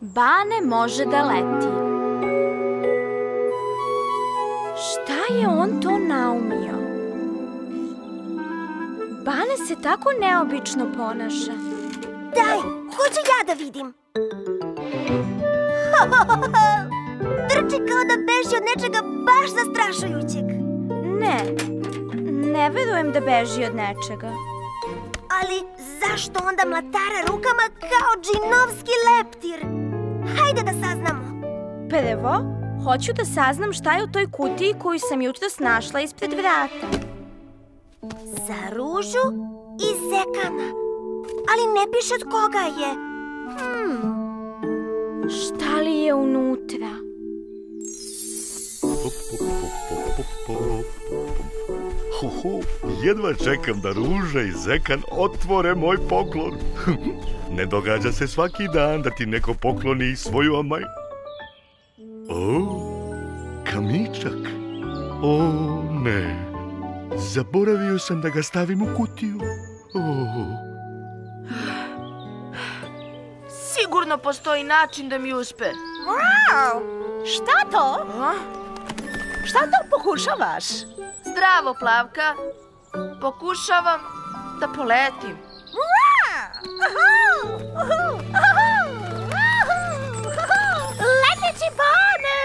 Bane može da leti. Šta je on to naumio? Bane se tako neobično ponaša. Daj, hoću ja da vidim. Trči kao da beži od nečega baš zastrašujućeg. Ne verujem da beži od nečega. Ali zašto onda mlatara rukama kao džinovski leptir? Hajde da saznamo. Prvo, hoću da saznam šta je u toj kutiji koju sam jutros našla ispred vrata. Za Ružu i Zekana. Ali ne piše od koga je. Šta li je unutra? Jedva čekam da Ruža i Zekan otvore moj poklon. Ne događa se svaki dan da ti neko pokloni svoju amaj. O, kamičak. O, ne. Zaboravio sam da ga stavim u kutiju. Sigurno postoji način da mi uspe. Šta to? Šta to pokušavaš? Zdravo, Plavka. Pokušavam da poletim. Leteći Bane!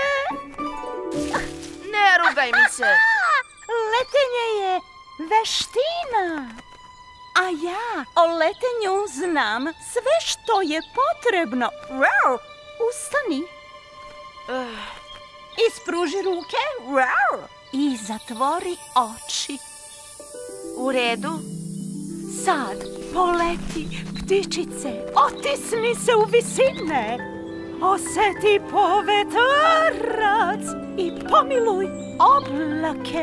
Ne rugaj mi se. Letenje je veština. A ja o letenju znam sve što je potrebno. Ustani. Ispruži ruke. I zatvori oči. U redu. Sad poleti, ptičice. Otisni se u visine. Oseti povetarac i pomiluj oblake.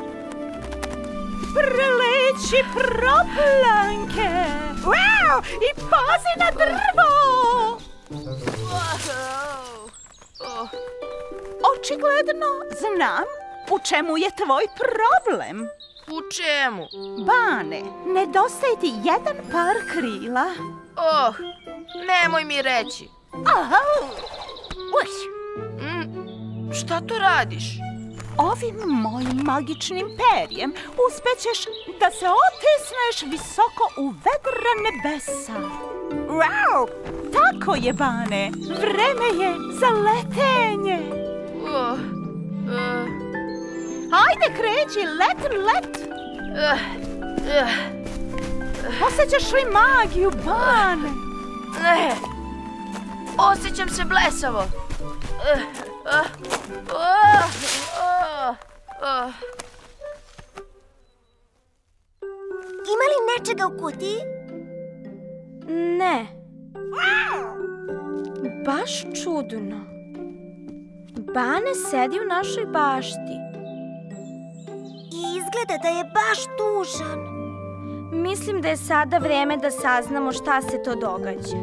Preleći proplanke. I pazi na drvo. Očigledno znam u čemu je tvoj problem. U čemu? Bane, nedostaje ti jedan par krila. Nemoj mi reći. Šta to radiš? Ovim mojim magičnim perjem uspećeš da se otisneš visoko u vedra nebesa. Tako je, Bane. Vreme je za letenje. Hajde, kreći, let. Osjećaš li magiju, Bane? Ne. Osjećam se blesavo. Ima li nečega u kutiji? Ne. Baš čudno. Bane sedi u našoj bašti. I izgleda da je baš tužan. Mislim da je sada vreme da saznamo šta se to događa.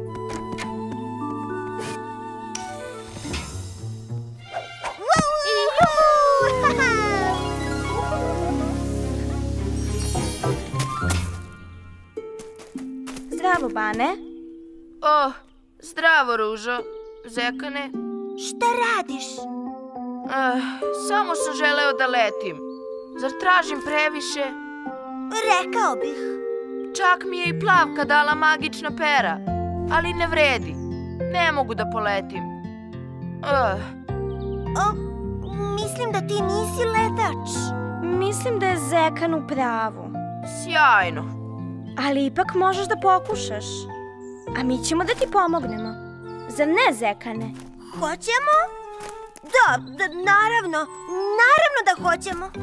Zdravo, Bane. Zdravo, Ružo. Zekane. Šta radiš? Samo sam želeo da letim. Zar tražim previše? Rekao bih. Čak mi je i Plavka dala magična pera. Ali ne vredi. Ne mogu da poletim. Mislim da ti nisi letač. Mislim da je Zekan u pravu. Sjajno. Ali ipak možeš da pokušaš. A mi ćemo da ti pomognemo. Zar ne, Zekane? Hoćemo? Da, naravno. Naravno da hoćemo.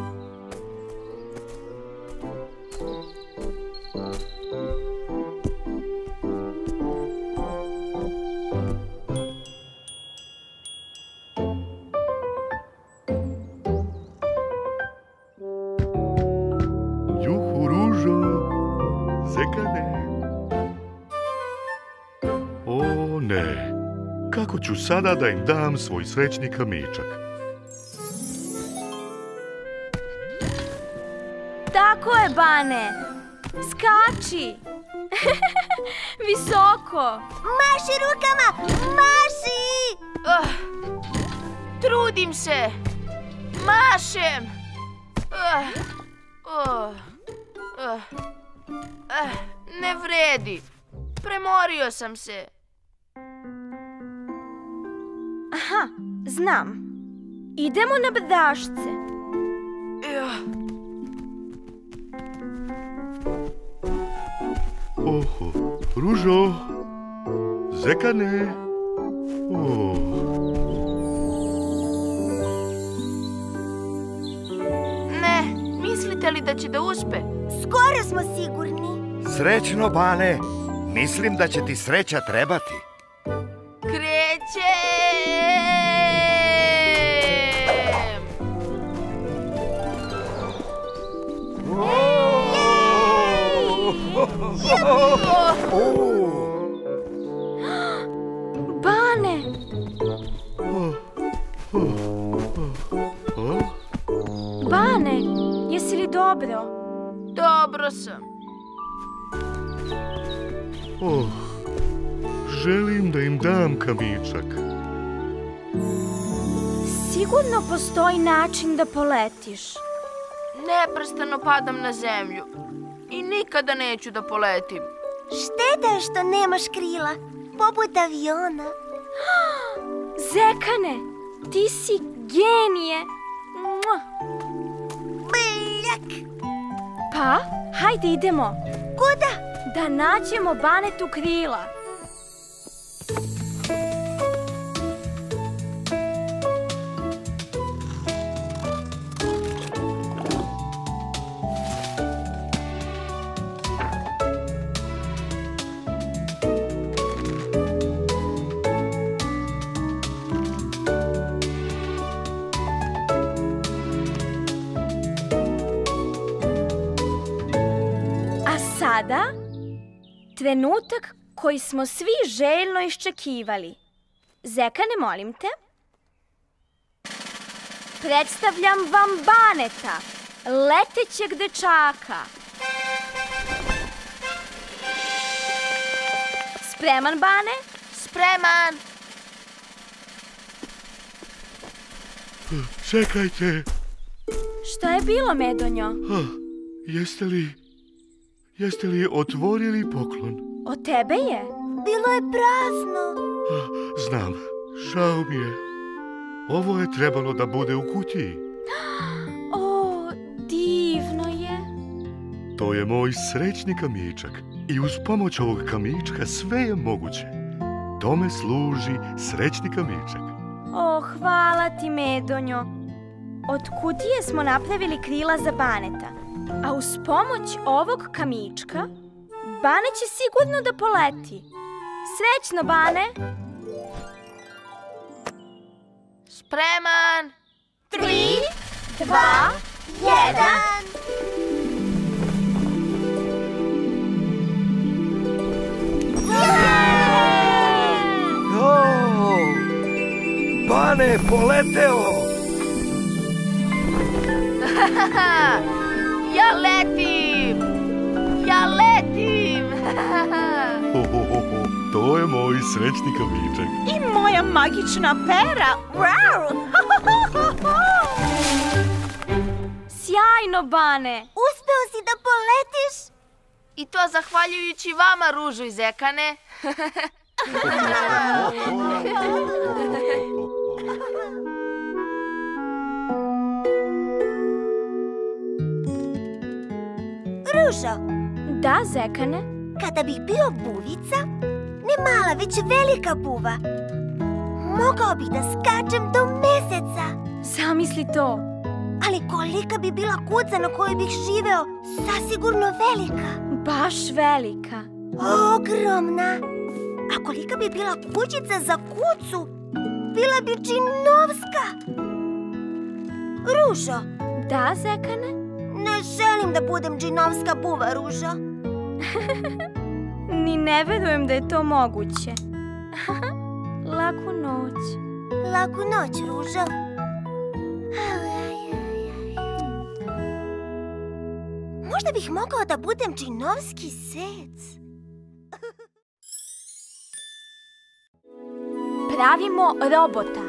Juhu, Ružo. Zekane. O, ne. Kako ću sada da im dam svoj srećni kamičak? Tako je, Bane. Skači. Visoko. Maši rukama! Maši! Trudim se. Mašem. Ne vredi. Premorio sam se. Aha, znam. Idemo na brdašce. Oho, Ružo, Zekane. Ne, mislite li da će da uspe? Skoro smo sigurni. Srećno, Bane. Mislim da će ti sreća trebati. Krećem! Bane! Bane, jesi li dobro? Dobro sam. Želim da im dam kamičak. Sigurno postoji način da poletiš. Neprestano padam na zemlju. I nikada neću da poletim. Šteta je što nemaš krila, poput aviona. Zekane, ti si genije. Bljak! Pa, hajde idemo. Kuda? Da nađemo Banetu krila. Sada, trenutak koji smo svi željno iščekivali. Zekane, molim te. Predstavljam vam Baneta, letećeg dečaka. Spreman, Bane? Spreman! Čekajte. Šta je bilo, Medonjo? Jeste li otvorili poklon? Od tebe je? Bilo je prazno. Znam, žao mi je. Ovo je trebalo da bude u kutiji. O, divno je. To je moj srećni kamičak. I uz pomoć ovog kamička sve je moguće. Tome služi srećni kamičak. O, hvala ti, Medonjo. Od kutije smo napravili krila za Baneta. A uz pomoć ovog kamička, Bane će sigurno da poleti. Srećno, Bane! Spreman! 3, 2, 1. Bane, poleteo! Ja letim! Ja letim! To je moj srećni kamičak. I moja magična pera. Sjajno, Bane! Uspeo si da poletiš? I to zahvaljujući vama, Ružo i Zekane. Ružo, Da, Zekane? kada bih bio buvica, ne mala, već velika buva, mogao bih da skačem do meseca. Zamisli to. Ali kolika bi bila kuca na kojoj bih živeo, zasigurno velika. Baš velika. Ogromna. A kolika bi bila kućica za kucu, bila bi džinovska. Ružo, Da, Zekane? ne želim da budem džinovska buva, Ružo. Ni ne verujem da je to moguće. Laku noć. Laku noć, Ružo. Možda bih mogao da budem džinovski sec. Pravimo robota.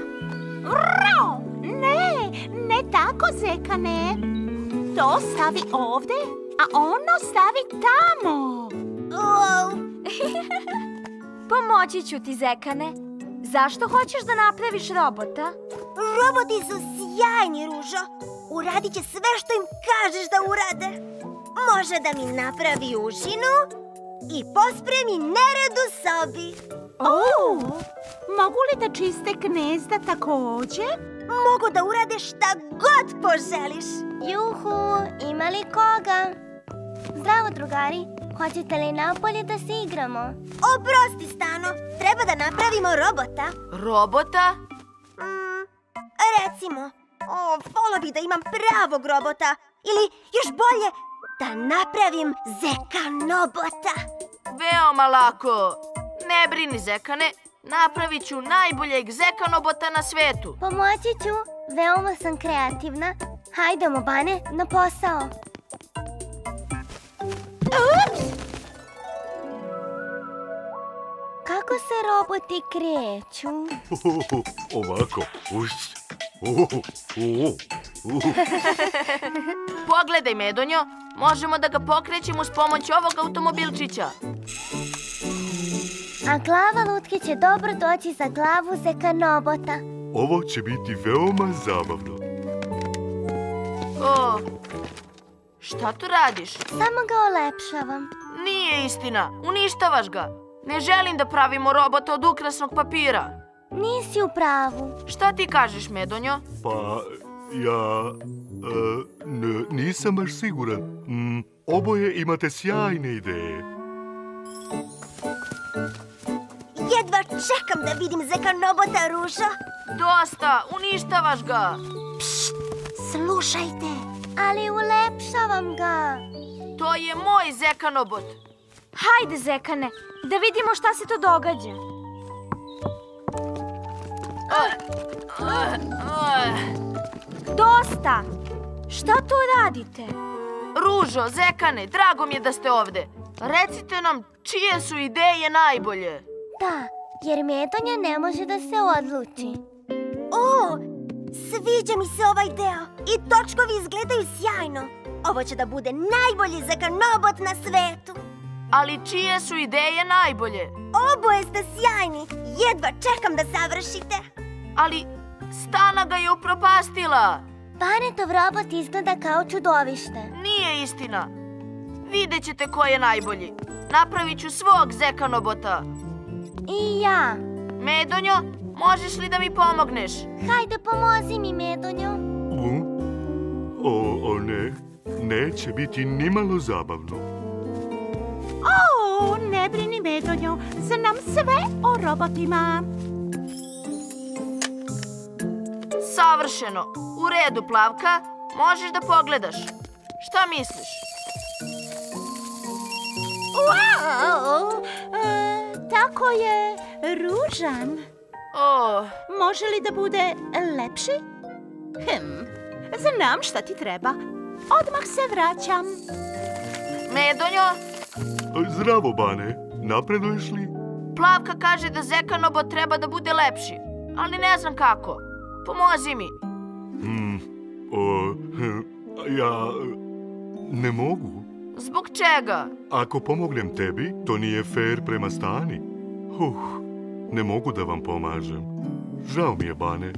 Ne tako, Zekane. To stavi ovde, a ono stavi tamo. Pomoći ću ti, Zekane. Zašto hoćeš da napraviš robota? Roboti su sjajni, Ružo. Uradit će sve što im kažeš da urade. Može da mi napravi užinu i pospremi nered u sobi. Mogu li da čiste gnezda takođe? Mogu da urade šta god poželiš. Juhu, ima li koga? Zdravo, drugari. Hoćete li napolje da se igramo? Oprosti, Stano. Treba da napravimo robota. Robota? Recimo, volio bih da imam pravog robota. Ili, još bolje, da napravim Zekanobota. Veoma lako. Ne brini, Zekane. Napravit ću najboljeg Zekanobota na svetu. Pomoći ću. Veoma sam kreativna. Hajdemo, Bane, na posao. Ups! Kako se roboti kreću? Ovako. Pogledaj, Medonjo. Možemo da ga pokrećemo s pomoć ovog automobilčića. A glava lutke će dobro doći za glavu Zekanobota. Ovo će biti veoma zabavno. Šta tu radiš? Samo ga olepšavam. Nije istina. Uništavaš ga. Ne želim da pravimo robota od ukrasnog papira. Nisi u pravu. Šta ti kažeš, Medonjo? Pa, ja... nisam baš siguran. Oboje imate sjajne ideje. Jedva čekam da vidim Zekanobota, Ružo. Dosta, uništavaš ga. Pšt, slušajte. Ali ulepšavam ga. To je moj Zekanobot. Hajde, Zekane, da vidimo šta se to događa. Dosta! Šta to radite? Ružo, Zekane, drago mi je da ste ovde. Recite nam čije su ideje najbolje. Da, jer Medonja ne može da se odluči. Sviđa mi se ovaj deo. I točkovi izgledaju sjajno. Ovo će da bude najbolji Zekanobot na svetu. Ali čije su ideje najbolje? Oboje ste sjajni. Jedva čekam da završite. Ali Stana ga je upropastila. Banetov robot izgleda kao čudovište. Nije istina. Vidjet ćete ko je najbolji. Napravit ću svog Zekanobota. I ja. Medonjo, možeš li da mi pomogneš? Hajde, pomozi mi, Medonjo. Ne. Neće biti nimalo zabavno. Ne brini, Medonjo. Znam sve o robotima. Savršeno. U redu, Plavka. Možeš da pogledaš. Šta misliš? Wow! Tako je ružan. Može li da bude lepši? Znam šta ti treba. Odmah se vraćam. Medonjo? Zdravo, Bane. Napreduješ li? Plavka kaže da Zekanobot treba da bude lepši, ali ne znam kako. Pomozi mi. Ja ne mogu. Zbog čega? Ako pomognem tebi, to nije fair prema Stani. Ne mogu da vam pomažem. Žao mi je, Bane.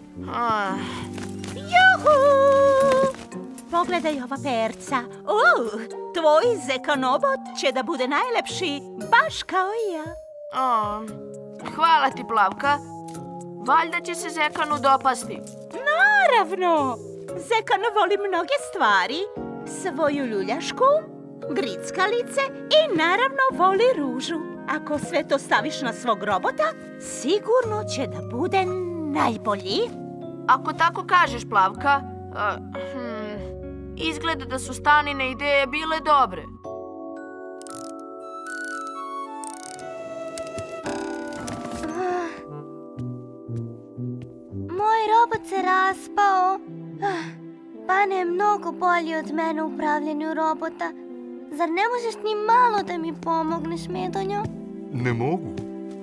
Juhu! Pogledaj ova perca. Tvoj Zekanobot će da bude najlepši, baš kao i ja. Hvala ti, Plavka. Valjda će se Zekanu dopasti. Naravno! Zekan voli mnoge stvari. Svoju ljuljašku, grickalice i naravno voli ružu. Ako sve to staviš na svog robota, sigurno će da bude najbolji. Ako tako kažeš, Plavka, izgleda da su Stanine ideje bile dobre. Moj robot se raspao. Bane je mnogo bolji od mene u upravljanju robota. Zar ne možeš ni malo da mi pomogneš, Medonjo? ne mogu.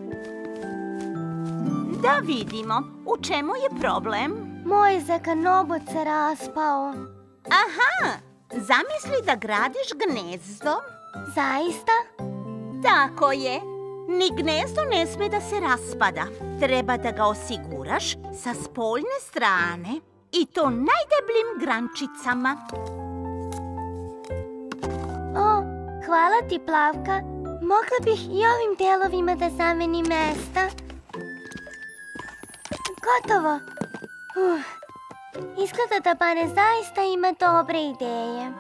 Da vidimo, u čemu je problem? Moj zekanobot se raspao. Aha, zamisli da gradiš gnezdo. Zaista? Tako je. Ni gnezdo ne sme da se raspada. Treba da ga osiguraš sa spoljne strane i to najdebljim grančicama. O, hvala ti, Plavka. Mogla bih i ovim delovima da zamenim mesta. Gotovo. Izgleda da Bane zaista ima dobre ideje.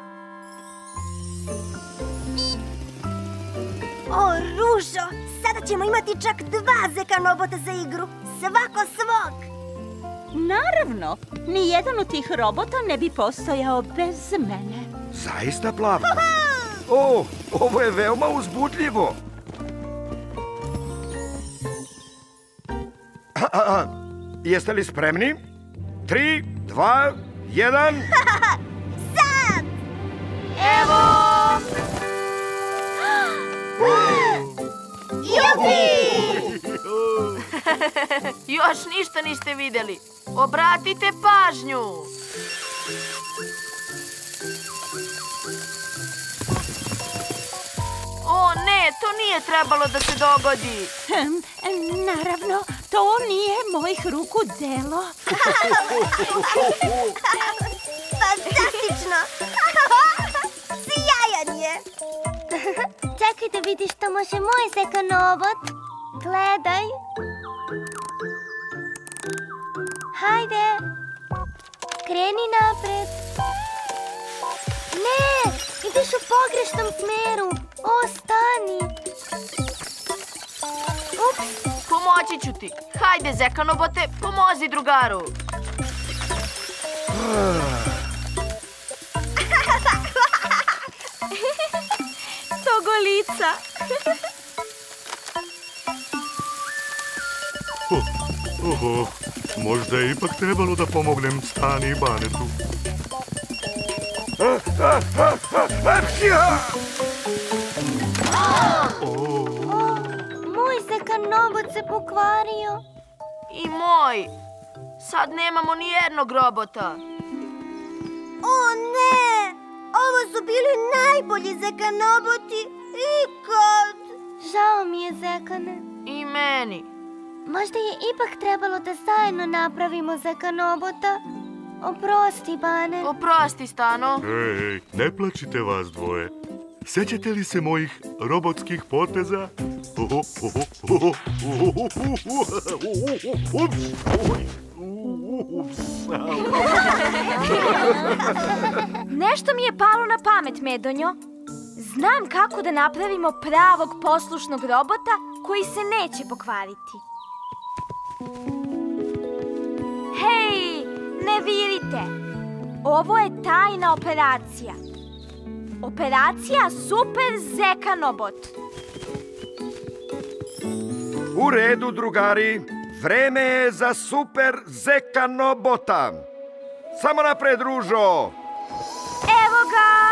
O, Ružo, sada ćemo imati čak 2 zekanobota za igru. Svako svog. Naravno, nijedan od tih robota ne bi postojao bez mene. Zaista, Plavka? O, ovo je veoma uzbudljivo. Jeste li spremni? 3, 2, 1... Sad! Evo! Jupi! Još ništa niste vidjeli. Obratite pažnju. O ne, to nije trebalo da se dogodi. Naravno, to nije mojih ruku delo. Fantastično! Sjajan je! Čekaj da vidiš što može moj zekanobot. Gledaj. Hajde. Kreni napred. Ne, ideš u pogrešnom smeru. O, stani. Ups. Pomoći ću ti. Hajde, zekanobote, pomozi drugaru. Togolica. Oho, možda je ipak trebalo da pomognem Stani i Banetu. Moj zekanobot se pokvario. I moj. Sad nemamo ni jednog robota. O ne! Ovo su bili najbolji zekanoboti ikad. Žao mi je, Zekane. I meni. Možda je ipak trebalo da zajedno napravimo zekanobota. Oprosti, Bane. Oprosti, Stano. Ej, ne plačite vas dvoje. Sećate li se mojih robotskih poteza? Nešto mi je palo na pamet, Medonjo. Znam kako da napravimo pravog poslušnog robota koji se neće pokvariti. Hej, ne virite. Ovo je tajna operacija. Operacija Super Zekanobot. U redu, drugari. Vreme je za Super Zekanobota. Samo napred, Ružo. Evo ga!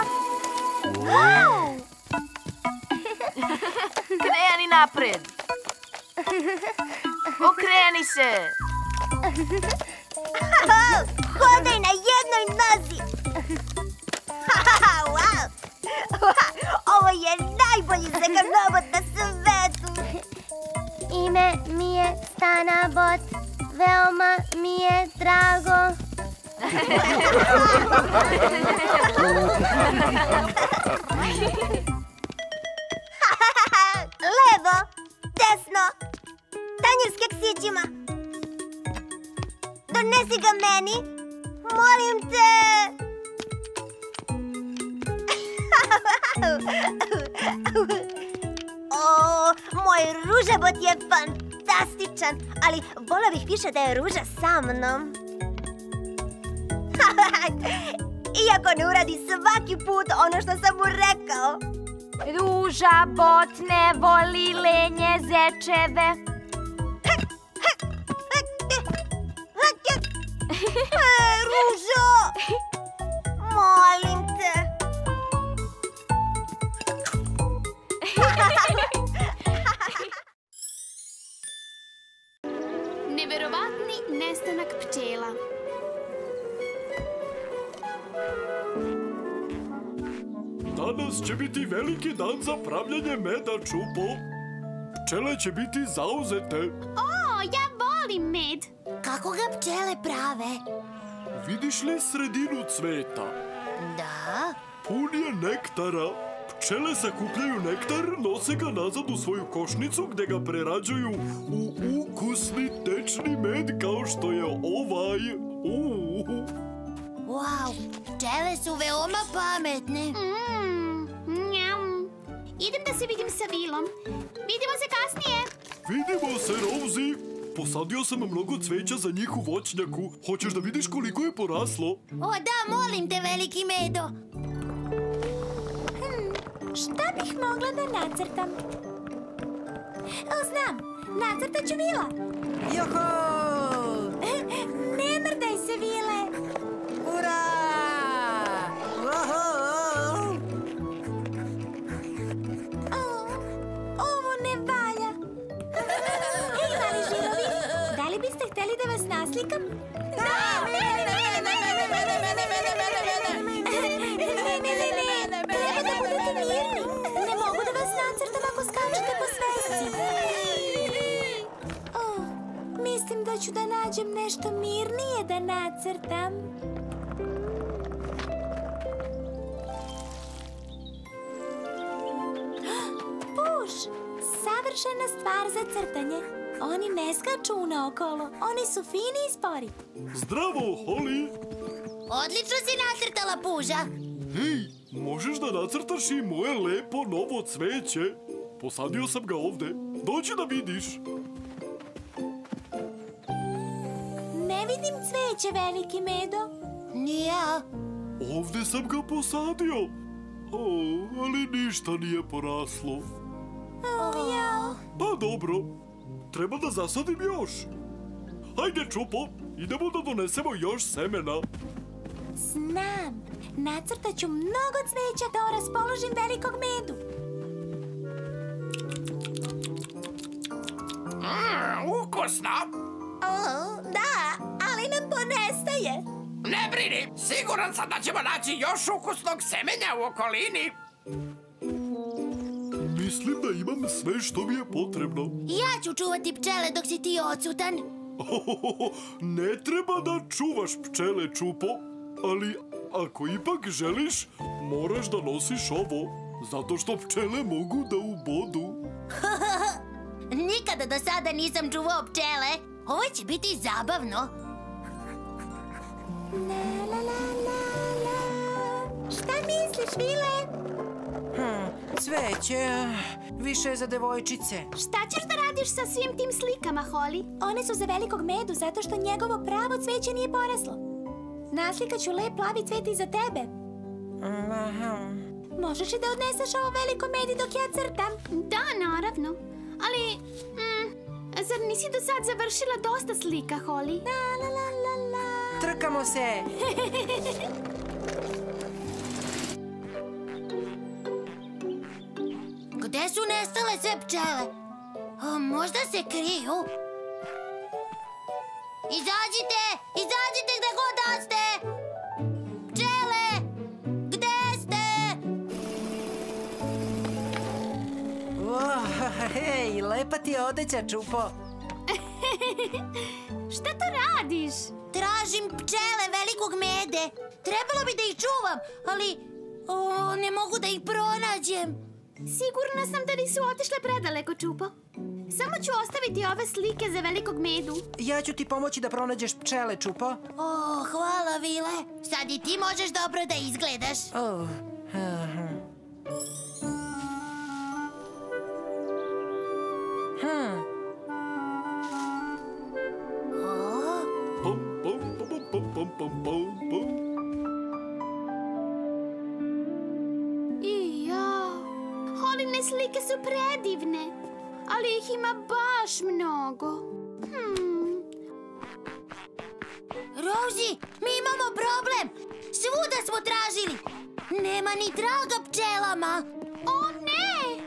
Kreni napred. Okreni se. Hodaj na jednoj nozi. Ovo je najbolji zekanobot na svetu. Ime mi je Stanabot. Veoma mi je drago. Levo, desno, tanjir s keksićima. Donesi ga meni, molim te. O, moj ružabot je fantastičan, ali vola bih više da je Ruža sa mnom. Iako ne uradi svaki put ono što sam mu rekao. Ruža bot ne voli lenje zečeve. Ružo! Molim te. će biti veliki dan za pravljanje meda, Čupo. Pčele će biti zauzete. O, ja volim med. Kako ga pčele prave? Vidiš li sredinu cveta? Da. Pun je nektara. Pčele sakupljaju nektar, nose ga nazad u svoju košnicu gde ga prerađuju u ukusni tečni med kao što je ovaj. Wow, pčele su veoma pametne. Njam. Idem da se vidim sa Vilom. Vidimo se kasnije. Vidimo se, Rosie. Posadio sam mnogo cveća za njih u voćnjaku. Hoćeš da vidiš koliko je poraslo? O da, molim te, veliki medo. Šta bih mogla da nacrtam? Znam, nacrtat ću Vila. Juhu! Ne mrdaj se, Vile. Ura! Ovo ne valja. Hej, mali žirovi, da li biste hteli da vas naslikam? Da! Treba da budete mirni. Ne mogu da vas nacrtam ako skačete po svesci. Mislim da ću da nađem nešto mirnije da nacrtam. Puš, savršena stvar za crtanje. Oni ne skaču naokolo, oni su fini i spori. Zdravo, Holly! Odlično si nacrtala puža. Hej, možeš da nacrtaš i moje lepo novo cveće? Posadio sam ga ovde. Dođi da vidiš. Ne vidim cveće, veliki medo. Ni ja. Ovde sam ga posadio. Ali ništa nije poraslo. Pa dobro, treba da zasadim još. Hajde, Čupo, idemo da donesemo još semena. Znam, nacrtat ću mnogo cveća da raspoložim velikog medu. Ukusno! Da, ali nam ponestaje. Ne brini, siguran sam da ćemo naći još ukusnog semenja u okolini. Mislim da imam sve što mi je potrebno. Ja ću čuvati pčele dok si ti odsutan. Ne treba da čuvaš pčele, Čupo, ali ako ipak želiš, moraš da nosiš ovo, zato što pčele mogu da ubodu. Nikada do sada nisam čuvao pčele. Ovo će biti zabavno. Šta misliš, Vile? Cveće, više je za devojčice. Šta ćeš da radiš sa svim tim slikama, Holly? One su za velikog medu zato što njegovo pravo cveće nije poraslo. Naslikaću ću lep plavi cvet iza tebe. Možeš li da odneseš ovo veliko medi dok ja crtam? Da, naravno. Ali, zar nisi do sad završila dosta slika, Holly? Trkamo se. Gde su nestale sve pčele? Možda se kriju. Izađite! Izađite gde god da ste! Pčele! Gde ste? Hej, lepa ti je odeća, Čupo. Šta to radiš? Tražim pčele velikog mede. Trebalo bi da ih čuvam, ali ne mogu da ih pronađem. Sigurna sam da nisu otišle predaleko, Čupo. Samo ću ostaviti ove slike za velikog medu. Ja ću ti pomoći da pronađeš pčele, Čupo. Hvala, Vile. Sad i ti možeš dobro da izgledaš. Holine slike su predivne, ali ih ima baš mnogo. Rosie, mi imamo problem. Svuda smo tražili. Nema ni traga pčelama. O, ne!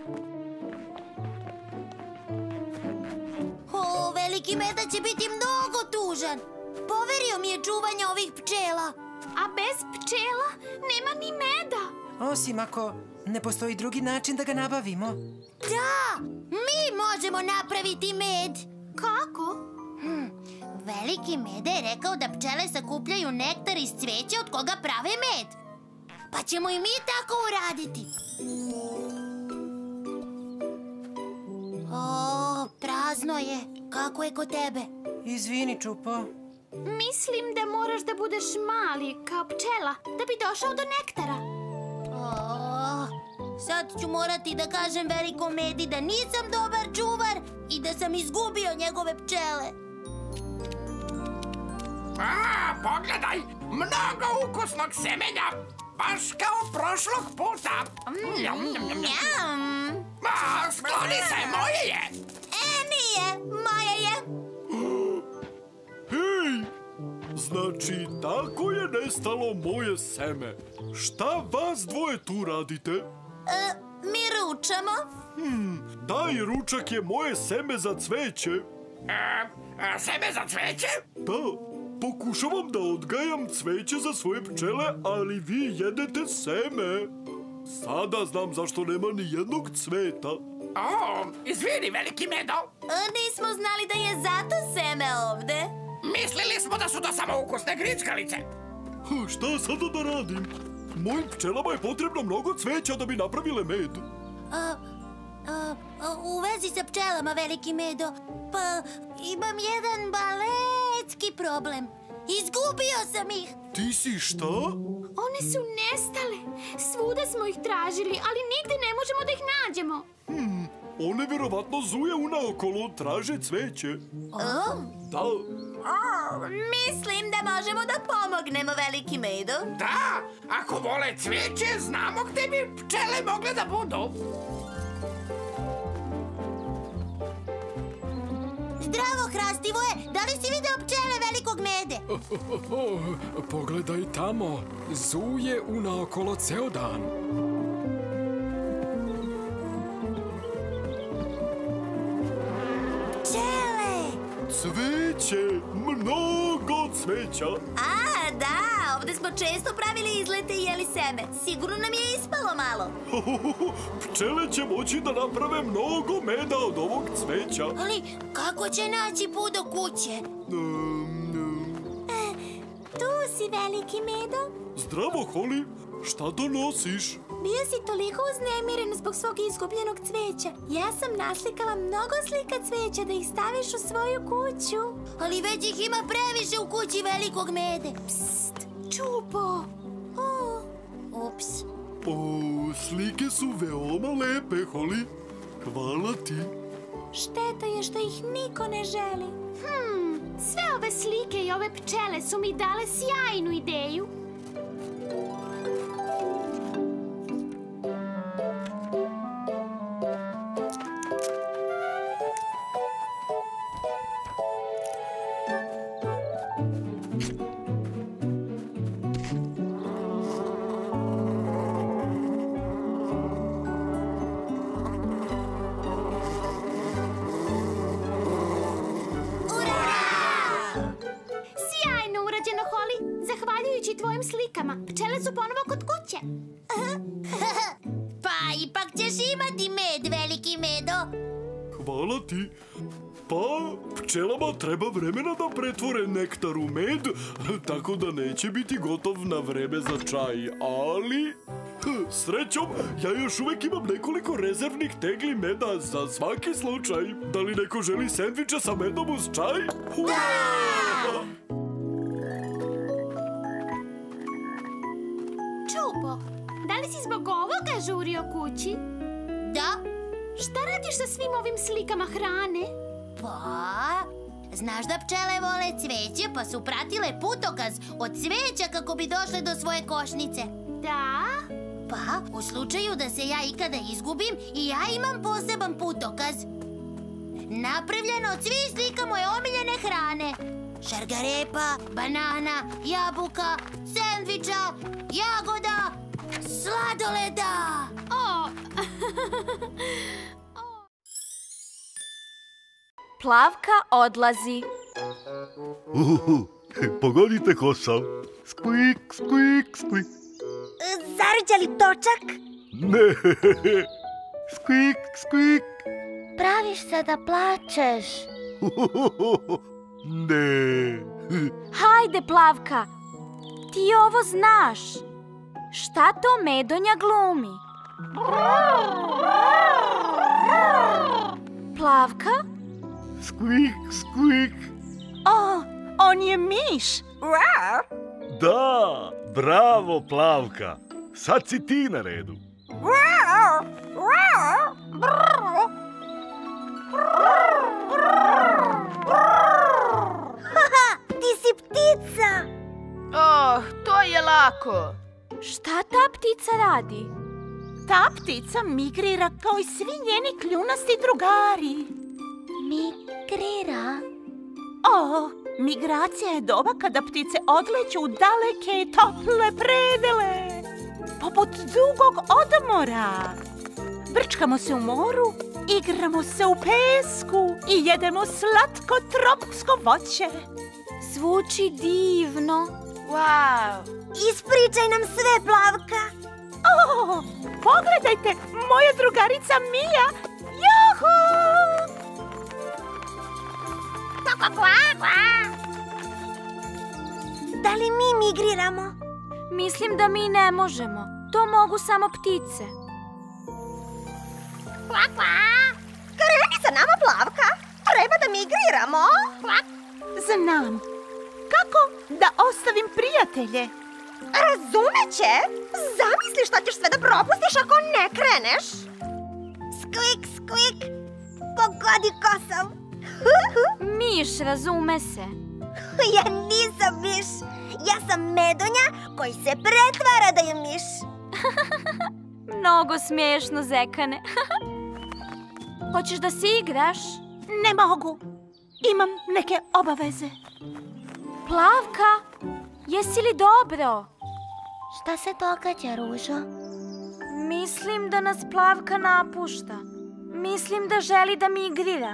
Veliki meda će biti mnogo tužan. Poverio mi je čuvanje ovih pčela. A bez pčela nema ni meda. Osim ako Ne postoji drugi način da ga nabavimo. Da, mi možemo napraviti med. Kako? Veliki Mede je rekao da pčele sakupljaju nektar iz cveća od koga prave med. Pa ćemo i mi tako uraditi. O, prazno je. Kako je kod tebe? Izvini, Čupo. Mislim da moraš da budeš mali, kao pčela, da bi došao do nektara. Sad ću morati da kažem velikom Medi da nisam dobar čuvar i da sam izgubio njegove pčele. Pogledaj, mnogo ukusnog semenja, baš kao prošlog puta. Skloni se, moje je. Nije, moje je. Hej, znači tako je nestalo moje seme. Šta vas dvoje tu radite? Mi ručamo. Taj ručak je moje seme za cveće. Seme za cveće? Da, pokušavam da odgajam cveće za svoje pčele, ali vi jedete seme. Sada znam zašto nema ni jednog cveta. Izvini, veliki Medo. Nismo znali da je zato seme ovde. Mislili smo da su to samo ukusne grickalice. Šta sada da radim? Mojim pčelama je potrebno mnogo cveća da bi napravile med. U vezi sa pčelama, veliki Medo, pa imam jedan baletski problem. Izgubio sam ih. Ti si šta? One su nestale. Svuda smo ih tražili, ali nigde ne možemo da ih nađemo. One verovatno zuje unaokolo, traže cveće. Da. Mislim da možemo da pomognemo, veliki Medo. Da, ako vole cveće, znamo gde bi pčele mogle da budu. Zdravo, Hrastavoje, da li si video pčele velikog Mede? Pogledaj tamo, zuje unaokolo ceo dan. Pčele! Cveće, mnogo cveća. Da, ovde smo često pravili izlete i jeli seme. Sigurno nam je ispalo malo. Pčele će moći da naprave mnogo meda od ovog cveća. Ali kako će naći put do kuće? Tu si, veliki Medo. Zdravo, Holly. Šta donosiš? Bio si toliko uznemiren zbog svog izgubljenog cveća. Ja sam naslikala mnogo slika cveća da ih staviš u svoju kuću. Ali već ih ima previše u kući velikog Mede. Psst, Čupo. Ups. Slike su veoma lepe, Holly. Hvala ti. Šteta je što ih niko ne želi. Sve ove slike i ove pčele su mi dale sjajnu ideju. Zahvaljujući tvojim slikama, pčele su ponovo kod kuće. Pa ipak ćeš imati med, veliki Medo. Hvala ti. Pa, pčelama treba vremena da pretvore nektar u med, tako da neće biti gotov na vreme za čaj, ali... Srećom, ja još uvek imam nekoliko rezervnih tegli meda za svaki slučaj. Da li neko želi sendviče sa medom uz čaj? Da! Čupo, da li si zbog ovoga žurio kući? Da. Šta radiš sa svim ovim slikama hrane? Pa, znaš da pčele vole cveće, pa su pratile putokaz od cveća kako bi došle do svoje košnice. Da? Pa, u slučaju da se ja ikada izgubim, i ja imam poseban putokaz. Napravljen od svih slika moje omiljene hrane. Šargarepa, banana, jabuka, sendviča, jagoda, sladoleda. Plavka odlazi. Pogodite kosa. Skvik, skvik, skvik. Zarđa li točak? Ne. Skvik, skvik. Praviš se da plačeš. Ne. Hajde, Plavka, ti ovo znaš. Šta to Medonja glumi? Plavka? Skvik, skvik. O, on je miš. Da, bravo, Plavka. Sad si ti na redu. Ti si ptica. Oh, to je lako. Šta ta ptica radi? Ta ptica migrira kao i svi njeni kljunasti drugari. Migrira? O, migracija je doba kada ptice odleću u daleke i tople predele. Poput dugog odmora. Brčkamo se u moru, igramo se u pesku i jedemo slatko tropsko voće. Zvuči divno. Wow. Ispričaj nam sve, Plavka. O, pogledajte, moja drugarica Mija. Juhu! Da li mi migriramo? Mislim da mi ne možemo. To mogu samo ptice. Kreni sa nama, Plavka. Treba da migriramo. Znam. Kako da ostavim prijatelje? Razumeće. Zamisli šta ćeš sve da propustiš ako ne kreneš. Skvik, skvik. Pogodi kosom. Miš, razume se. Ja nisam miš. Ja sam Medonja koji se pretvara da je miš. Mnogo smiješno, Zekane. Hoćeš da se igraš? Ne mogu. Imam neke obaveze. Plavka, jesi li dobro? Šta se događa, Ružo? Mislim da nas Plavka napušta. Mislim da želi da migrira.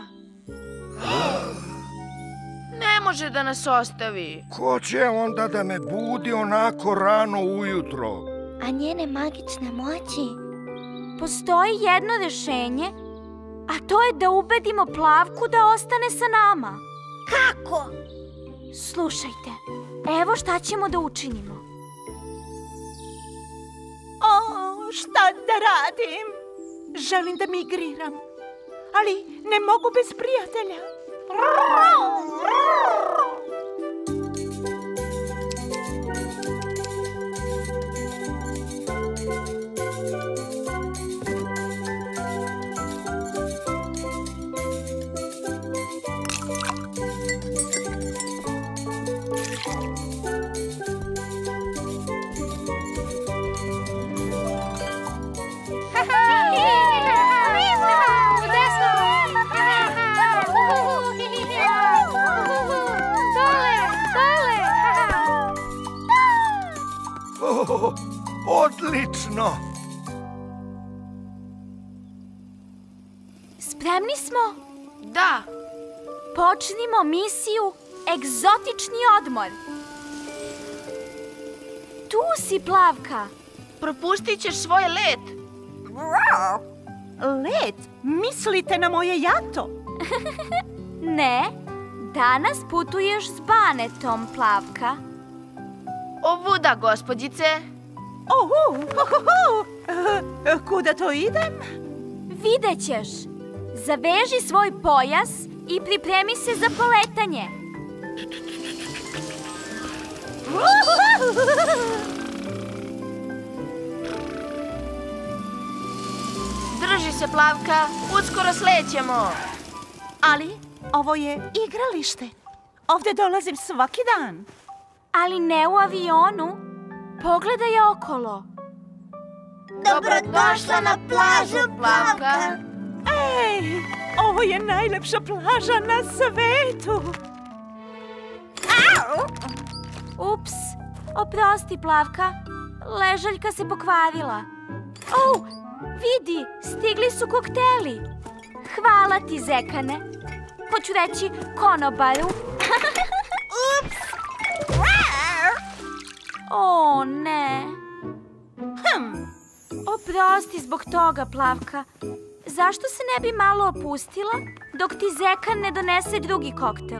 Ne može da nas ostavi. Ko će onda da me budi onako rano ujutro? A njene magične moći? Postoji jedno rješenje, a to je da ubedimo Plavku da ostane sa nama. Kako? Slušajte, evo šta ćemo da učinimo. O, šta da radim? Želim da migriram, ali ne mogu bez prijatelja. Odlično! Spremni smo? Da. Počnimo misiju Egzotični odmor. Tu si, Plavka. Propustit ćeš svoj let. Let? Mislite na moje jato? Ne, danas putuješ s Banetom, Plavka. Ovuda, gospođice. Kuda to idem? Vidjet ćeš. Zaveži svoj pojas i pripremi se za poletanje. Drži se, Plavka. Uskoro slećemo. Ali ovo je igralište. Ovdje dolazim svaki dan. Ali ne u avionu. Pogledaj okolo. Dobrodošla na plažu, Plavka. Ej, ovo je najlepša plaža na svetu. Ups, oprosti, Plavka. Ležaljka se pokvarila. Vidi, stigli su kokteli. Hvala ti, Zekane. Hoću reći konobaru. Ups! O, ne. Oprosti zbog toga, Plavka. Zašto se ne bi malo opustila dok ti Zekan ne donese drugi koktel?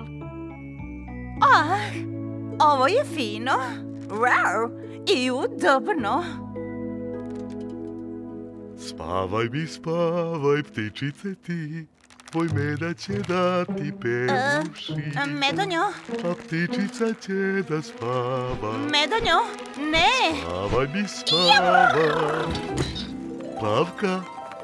Ovo je fino. Wow, i udobno. Spavaj mi, spavaj, ptičice ti, tvoj meda će da ti pevuši. Medonjo? A ptičica će da spava. Medonjo, ne! Spavaj mi, spavaj. Plavka?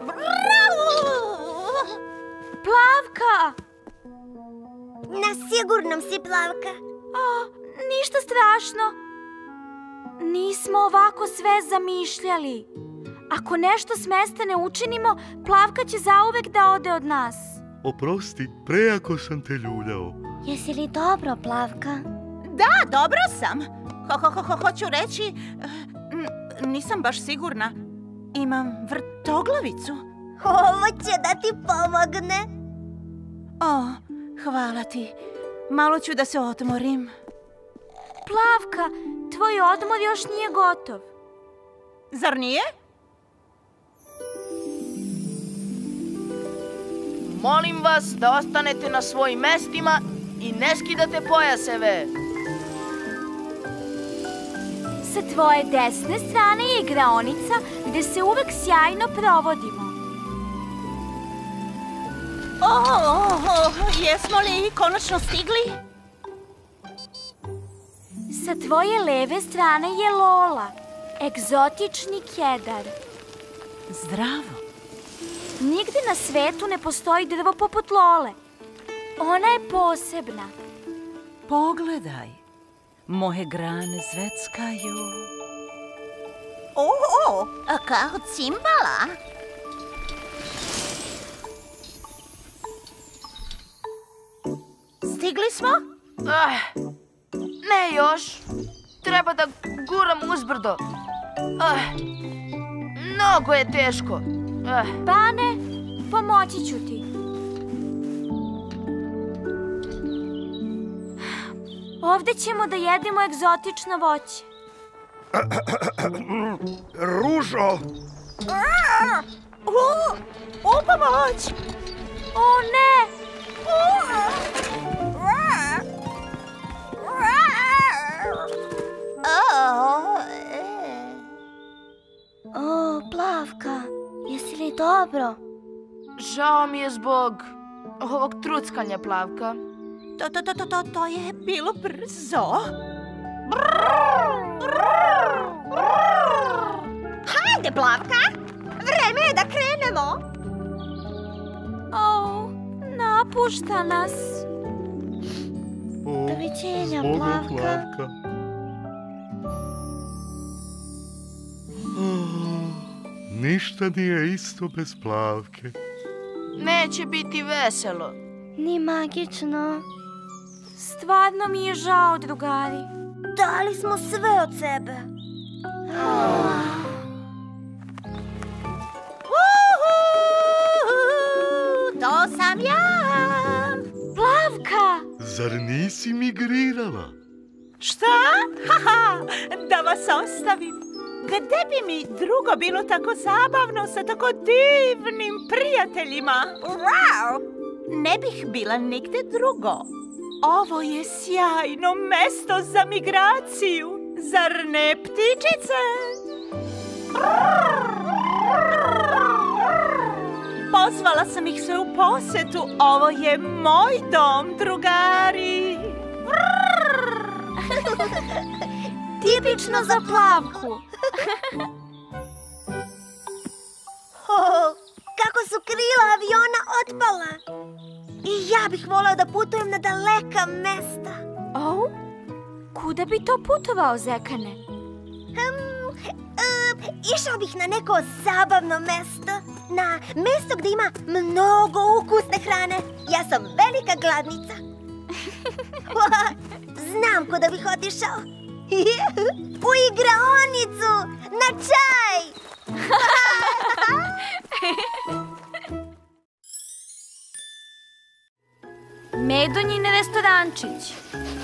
Plavka! Na sigurnom si, Plavka. Ništa strašno. Nismo ovako sve zamišljali. Ako nešto s mesta ne učinimo, Plavka će zauvek da ode od nas. Oprosti, prejako sam te ljuljao. Jesi li dobro, Plavka? Da, dobro sam. Hoću reći, nisam baš sigurna. Imam vrtoglavicu. Ovo će da ti pomogne. Hvala ti. Malo ću da se odmorim. Plavka, tvoj odmor još nije gotov. Zar nije? Molim vas da ostanete na svojim mestima i ne skidate pojaseve. Sa tvoje desne strane je igraonica gde se uvek sjajno provodimo. Jesmo li konačno stigli? Sa tvoje leve strane je Lola, egzotični kedar. Zdravo. Nigde na svetu ne postoji drvo poput Lole. Ona je posebna. Pogledaj, moje grane zveckaju. Kao cimbala. Stigli smo? Ne još. Treba da guram uzbrdo. Mnogo je teško. Bane, pomoći ću ti. Ovde ćemo da jedemo egzotično voće. Ružo! U pomoć! O ne! Plavka, jesi li dobro? Žao mi je zbog ovog truckanja, Plavka. To je bilo brzo. Hajde, Plavka! Vreme je da krenemo! Napušta nas. Doviđenja, Plavka. Ništa nije isto bez Plavke. Neće biti veselo. Ni magično. Stvarno mi je žao, drugari. Dali smo sve od sebe. To sam ja! Plavka! Zar nisi migrirala? Šta? Da vas ostavim. Gde bi mi drugo bilo tako zabavno sa tako divnim prijateljima? Wow! Ne bih bila nigde drugo. Ovo je sjajno mesto za migraciju. Zar ne, ptičice? Pozvala sam ih sve u posetu. Ovo je moj dom, drugari. Tipično za Plavku. Kako su krila aviona otpala. I ja bih voleo da putujem na daleka mesta. Kuda bi to putovao, Zekane? Išao bih na neko zabavno mesto. Na mesto gde ima mnogo ukusne hrane. Ja sam velika gladnica. Znam kuda bih otišao. U igraonicu, na čaj. Medonjin restorančić.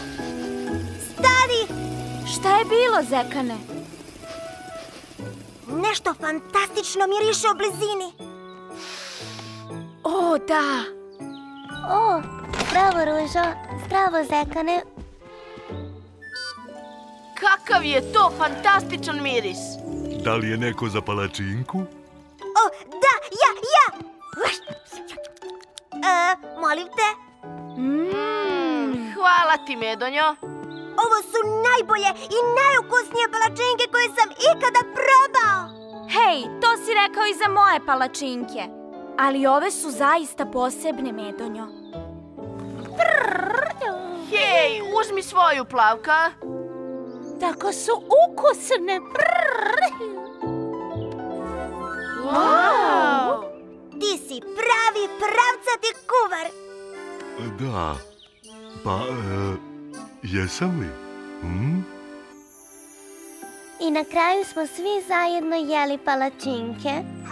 Stari! Šta je bilo, Zekane? Nešto fantastično miriše u blizini. O, da. O, zdravo, Ružo. Zdravo, Zekane. Kakav je to fantastičan miris! Da li je neko za palačinku? O, da, ja! Molim te. Hvala ti, Medonjo. Ovo su najbolje i najukusnije palačinke koje sam ikada probao. Hej, to si rekao i za moje palačinke. Ali ove su zaista posebne, Medonjo. Hej, uzmi svoju, Plavka. Tako su ukusne. Wow! Ti si pravi pravcati kuvar. Da. Pa, jesam li? I na kraju smo svi zajedno jeli palačinke.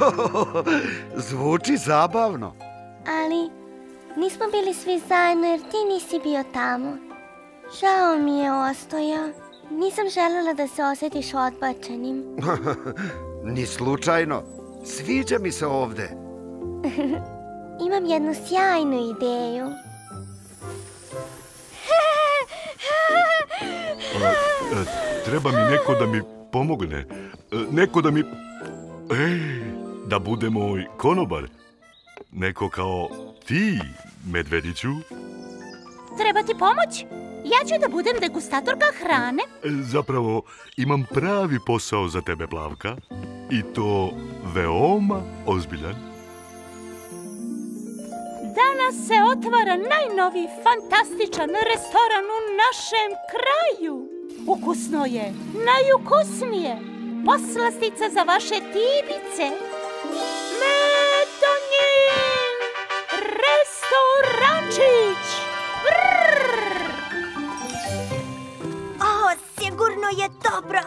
Zvuči zabavno. Ali nismo bili svi zajedno jer ti nisi bio tamo. Žao mi je, Ostoja. Nisam željela da se osjetiš odbačenim. Ni slučajno. Sviđa mi se ovde. Imam jednu sjajnu ideju. Treba mi neko da mi pomogne. Neko da mi... da bude moj konobar. Neko kao ti, Medvediću. Treba ti pomoć? Ja ću da budem degustatorka hrane. Zapravo, imam pravi posao za tebe, Plavka. I to veoma ozbiljan. Danas se otvara najnoviji fantastičan restoran u našem kraju. Ukusno je, najukusnije. Poslastica za vaše tibice. Medonjin restorančić. O, sigurno je dobro.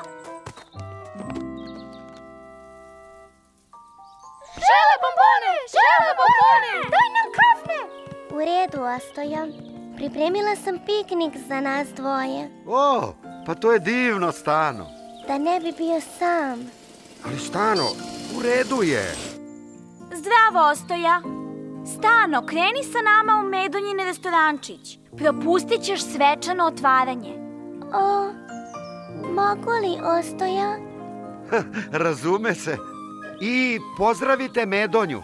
Žele bombone! Žele bombone! Daj nam kafne! U redu, Ostoja. Pripremila sam piknik za nas dvoje. O, pa to je divno, Stano. Da ne bi bio sam. Ali Stano, u redu je. Zdravo, Ostoja. Stano, kreni sa nama u Medonjin restorančić. Propustit ćeš svečano otvaranje. O, mogu li, Ostoja? Razume se. I pozdravite Medonju.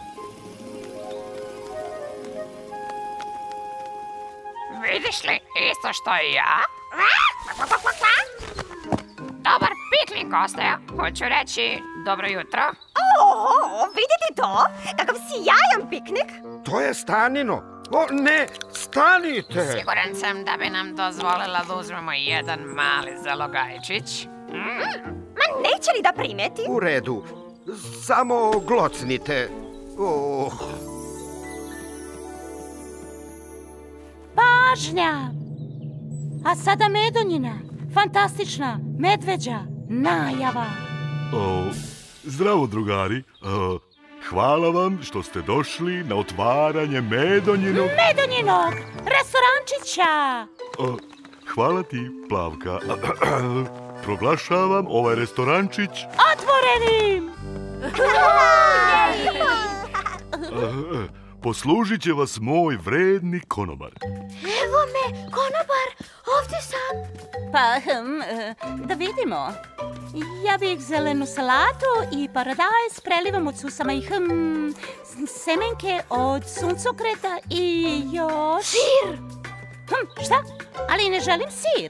Vidiš li isto što i ja? Dobar piknik, Ostoja. Hoću reći dobro jutro. O, vidite to? Kakav sjajan piknik. To je Stanino. O, ne, stanite. Siguran sam da bi nam dozvolila da uzmemo jedan mali zalogajčić. Ma neće li da primeti? U redu. Samo glocnite. Oh. Pažnja! A sada Medonjina, fantastična medveđa najava. Zdravo, drugari. Hvala vam što ste došli na otvaranje Medonjinog restorančića. Hvala ti, Plavka. Proglašavam ovaj restorančić otvorenim. Poslužit će vas moj vredni konobar. Evo me, konobar, ovdje sam. Pa, da vidimo. Ja bih zelenu salatu i paradajz s prelivom od susama i semenke od suncokreta i još... Sir! Šta? Ali ne želim sir.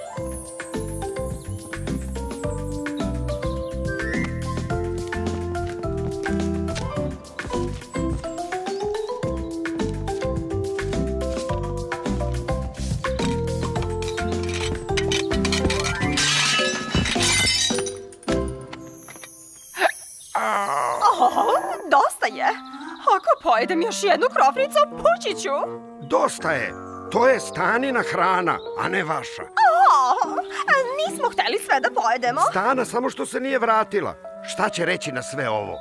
Dosta je. Ako pojedem još jednu krofnicu, pući ću. Dosta je. To je Stanina hrana, a ne vaša. Nismo hteli sve da pojedemo. Stana samo što se nije vratila. Šta će reći na sve ovo?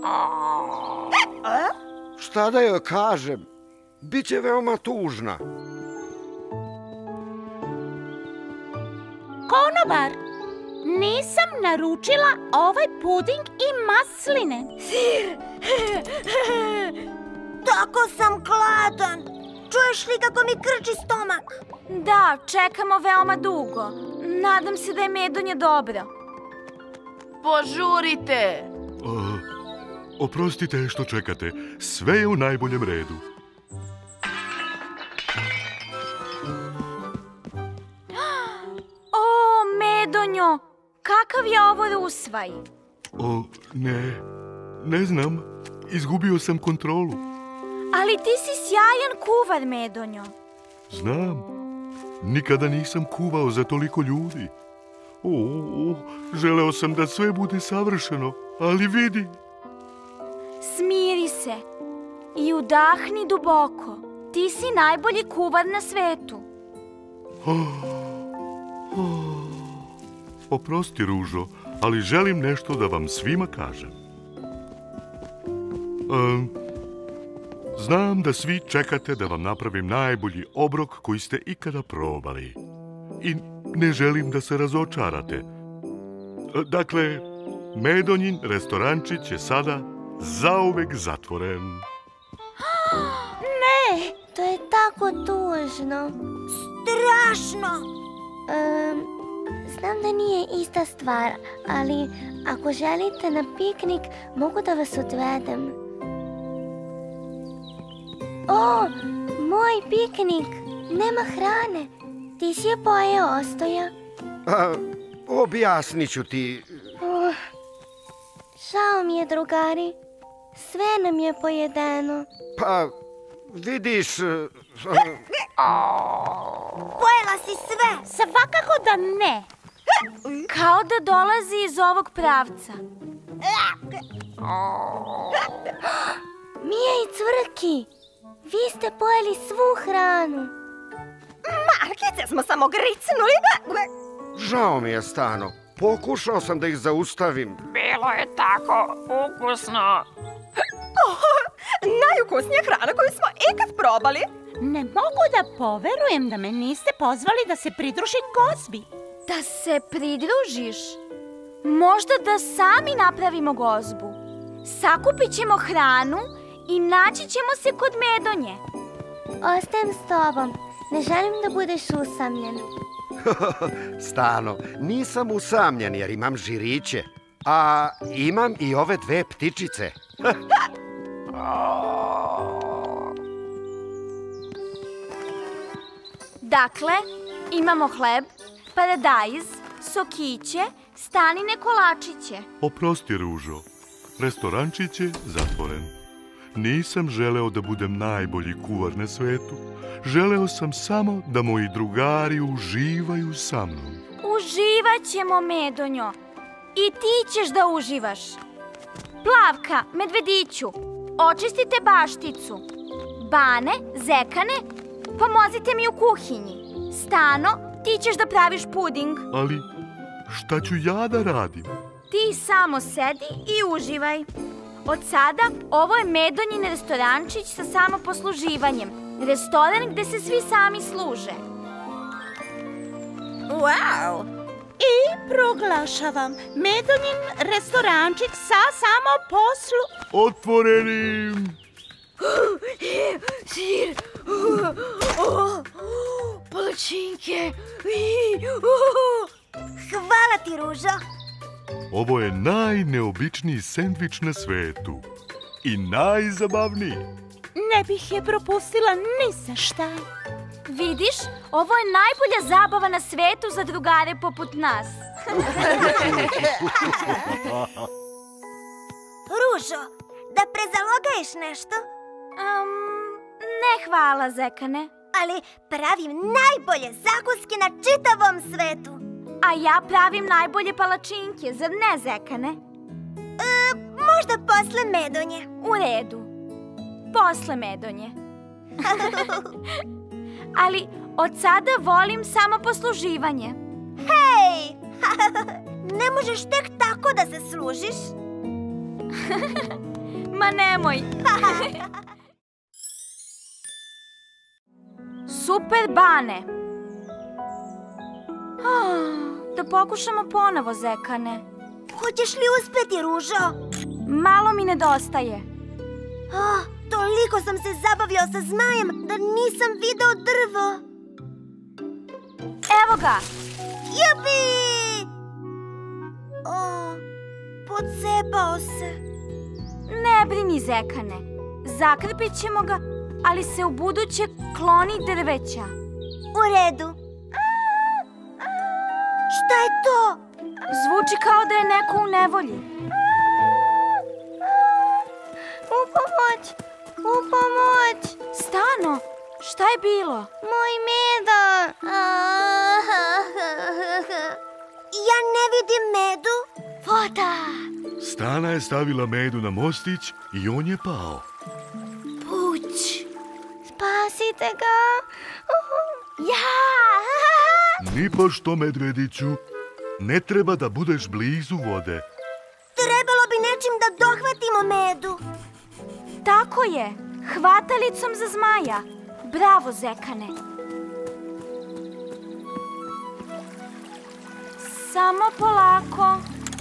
Šta da joj kažem? Biće veoma tužna. Konobar, nisam naručila ovaj puding i masline. Sir! Tako sam gladan. Čuješ li kako mi krči stomak? Da, čekamo veoma dugo. Nadam se da je medonje dobro. Požurite! Oprostite što čekate. Sve je u najboljem redu. O, medonjo! Kakav je ovo rusvaj? Ne znam. Izgubio sam kontrolu. Ali ti si sjajan kuvar, medonjo. Znam. Nikada nisam kuvao za toliko ljudi. Želeo sam da sve bude savršeno, ali vidi. Smiri se i udahni duboko. Ti si najbolji kuvar na svetu. Oprosti, Ružo, ali želim nešto da vam svima kažem. Znam da svi čekate da vam napravim najbolji obrok koji ste ikada probali. I ne želim da se razočarate. Dakle, Medonjin restorančić je sada zauvek zatvoren. Ne! To je tako tužno. Strašno! Znam da nije ista stvar, ali ako želite na piknik, mogu da vas odvedem. O, moj piknik! Nema hrane. Ti si je pojeo, Ostoja? Objasnit ću ti. Žao mi je, drugari. Sve nam je pojedeno. Pa, vidiš... Pojela si sve! Svakako da ne. Kao da dolazi iz ovog pravca. Mija i Cvrki, vi ste pojeli svu hranu. Markice smo samo gricnuli. Žao mi je, Stano. Pokušao sam da ih zaustavim. Bilo je tako ukusno. Najukusnija hrana koju smo ikad probali. Ne mogu da poverujem da me niste pozvali da se pridružim gozbi. Da se pridružiš? Možda da sami napravimo gozbu. Sakupit ćemo hranu i naći ćemo se kod Medonje. Ostajem s tobom. Ne želim da budeš usamljen. Stano, nisam usamljen jer imam žiriće. A imam i ove dve ptičice. Dakle, imamo hleb, paradajz, sokiće, Stanine kolačiće. Oprosti, Ružo. Restorančić je zatvoren. Nisam želeo da budem najbolji kuvar na svetu. Želeo sam samo da moji drugari uživaju sa mnom. Uživat ćemo, Medonjo. I ti ćeš da uživaš. Plavka, Medvediću, očistite bašticu. Bane, Zekane, pomozite mi u kuhinji. Stano, ti ćeš da praviš puding. Ali šta ću ja da radim? Ti samo sedi i uživaj. Od sada ovo je Medonjin restorančić sa samoposluživanjem. Restoran gde se svi sami služe. Wow! I proglašavam Medonjin restorančić sa samoposlu... Otvorenim! Sir! Palačinke! Hvala ti, Ružo! Ovo je najneobičniji sendvič na svetu. I najzabavniji. Ne bih je propustila ni za šta. Vidiš, ovo je najbolja zabava na svetu za drugare poput nas. Ružo, da prezalogaješ nešto? Ne hvala, Zekane. Ali pravim najbolje zakuske na čitavom svetu. A ja pravim najbolje palačinke, zar ne, Zekane? Možda posle Medonje. U redu. Posle Medonje. Ali od sada volim samoposluživanje. Hej! Ne možeš tek tako da se služiš? Ma nemoj. Super, Bane. Da da pokušamo ponovo, Zekane. Hoćeš li uspeti, Ružo? Malo mi nedostaje. Toliko sam se zabavljao sa zmajem da nisam video drvo. Evo ga! Jupi! Pocepao se. Ne brini, Zekane. Zakrpit ćemo ga, ali se ubuduće kloni drveća. U redu. Šta je to? Zvuči kao da je neko u nevolji. U pomoć! U pomoć! Stano, šta je bilo? Moj Medo! Ja ne vidim Medu. Voda! Stana je stavila Medu na mostić i on je pao. Puć! Spasite ga! Ja! Nipošto, medvediću. Ne treba da budeš blizu vode. Trebalo bi nečim da dohvatimo Medu. Tako je, hvatalicom za zmaja. Bravo, Zekane. Samo polako.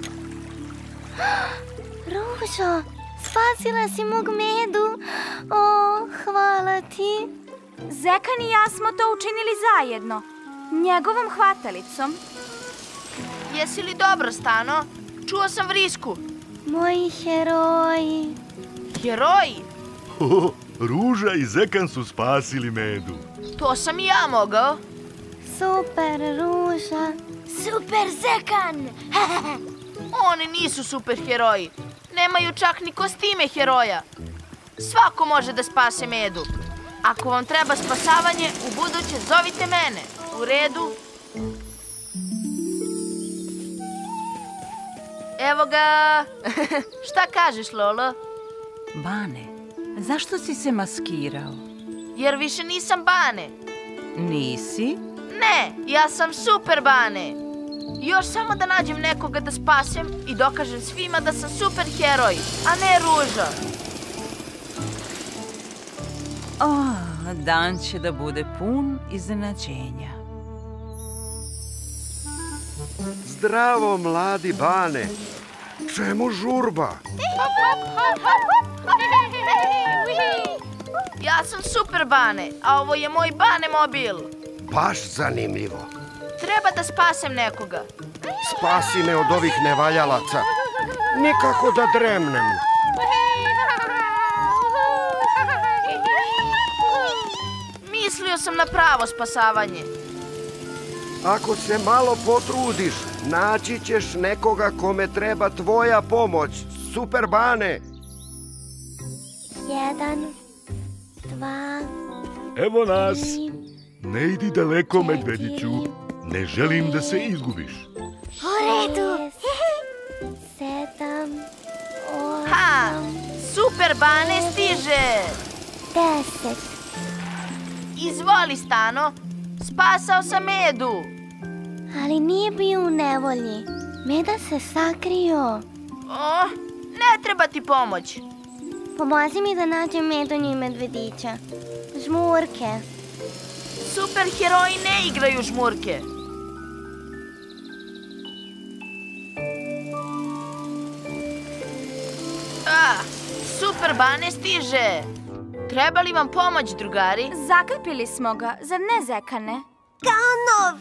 Ružo, spasila si mog Medu. Hvala ti. Zekan i ja smo to učinili zajedno. Njegovom hvatalicom. Jesi li dobro, Stano? Čuo sam vrisku. Moji heroji. Heroji? Ruža i Zekan su spasili Medu. To sam i ja mogao. Super, Ruža. Super, Zekan. Oni nisu super heroji. Nemaju čak ni kostime heroja. Svako može da spase Medu. Ako vam treba spasavanje, ubuduće zovite mene. U redu? Evo ga. Šta kažeš, Lolo? Bane, zašto si se maskirao? Jer više nisam Bane. Nisi? Ne, ja sam super Bane. Još samo da nađem nekoga da spasem i dokažem svima da sam super heroj, a ne Ruža. Dan će da bude pun iznenađenja. Zdravo, mladi Bane. Čemu žurba? Ja sam super Bane, a ovo je moj Bane mobil. Baš zanimljivo. Treba da spasem nekoga. Spasi me od ovih nevaljalaca. Nikako da dremnem. Mislio sam na pravo spasavanje. Ako se malo potrudiš, naći ćeš nekoga kome treba tvoja pomoć. Super Bane. 1, 2... Evo nas. Ne idi daleko, medvediću. Ne želim da se izgubiš. U redu. 7, 8... Ha! Super Bane stiže! 10. Izvoli, Stano. Spasao sam Medu. Ali nije bio u nevolji. Meda se sakrio. Ne treba ti pomoć. Pomozi mi da nađem Medonju i medvedića. Žmurke. Super heroji ne igraju žmurke. Super Bane stiže. Treba li vam pomoć, drugari? Zakrpili smo ga, zar ne, Zekane? Kao nov.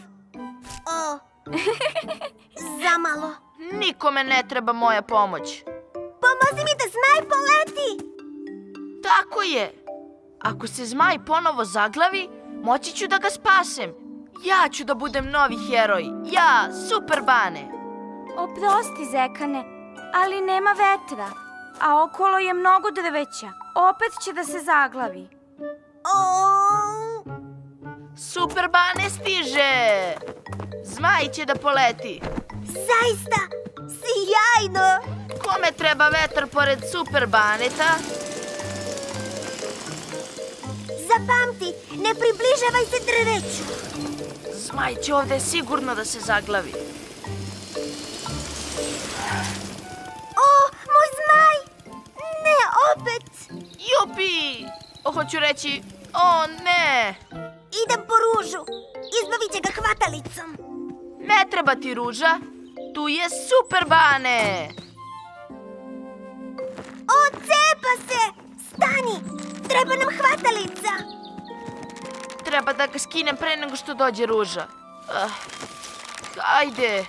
Zamalo. Nikome ne treba moja pomoć. Pomozi mi da zmaj poleti. Tako je. Ako se zmaj ponovo zaglavi, moći ću da ga spasem. Ja ću da budem novi heroj. Ja, Super Bane. Oprosti, Zekane, ali nema vetra, a okolo je mnogo drveća. Opet će da se zaglavi. Super Bane stiže! Zmaj će da poleti. Zaista, sjajno! Kome treba vetar pored Super Baneta? Zapamti, ne približavaj se drveću. Zmaj će ovde sigurno da se zaglavi. Moj zmaj! Ne, opet! Jupi! Hoću reći, ne! Idem po Ružu. Izbavit će ga hvatalicom. Ne treba ti ruža. Tu je Super Bane. Ocepa se! Stani! Treba nam hvatalica! Treba da ga skinem pre nego što dođe ruža. Ajde.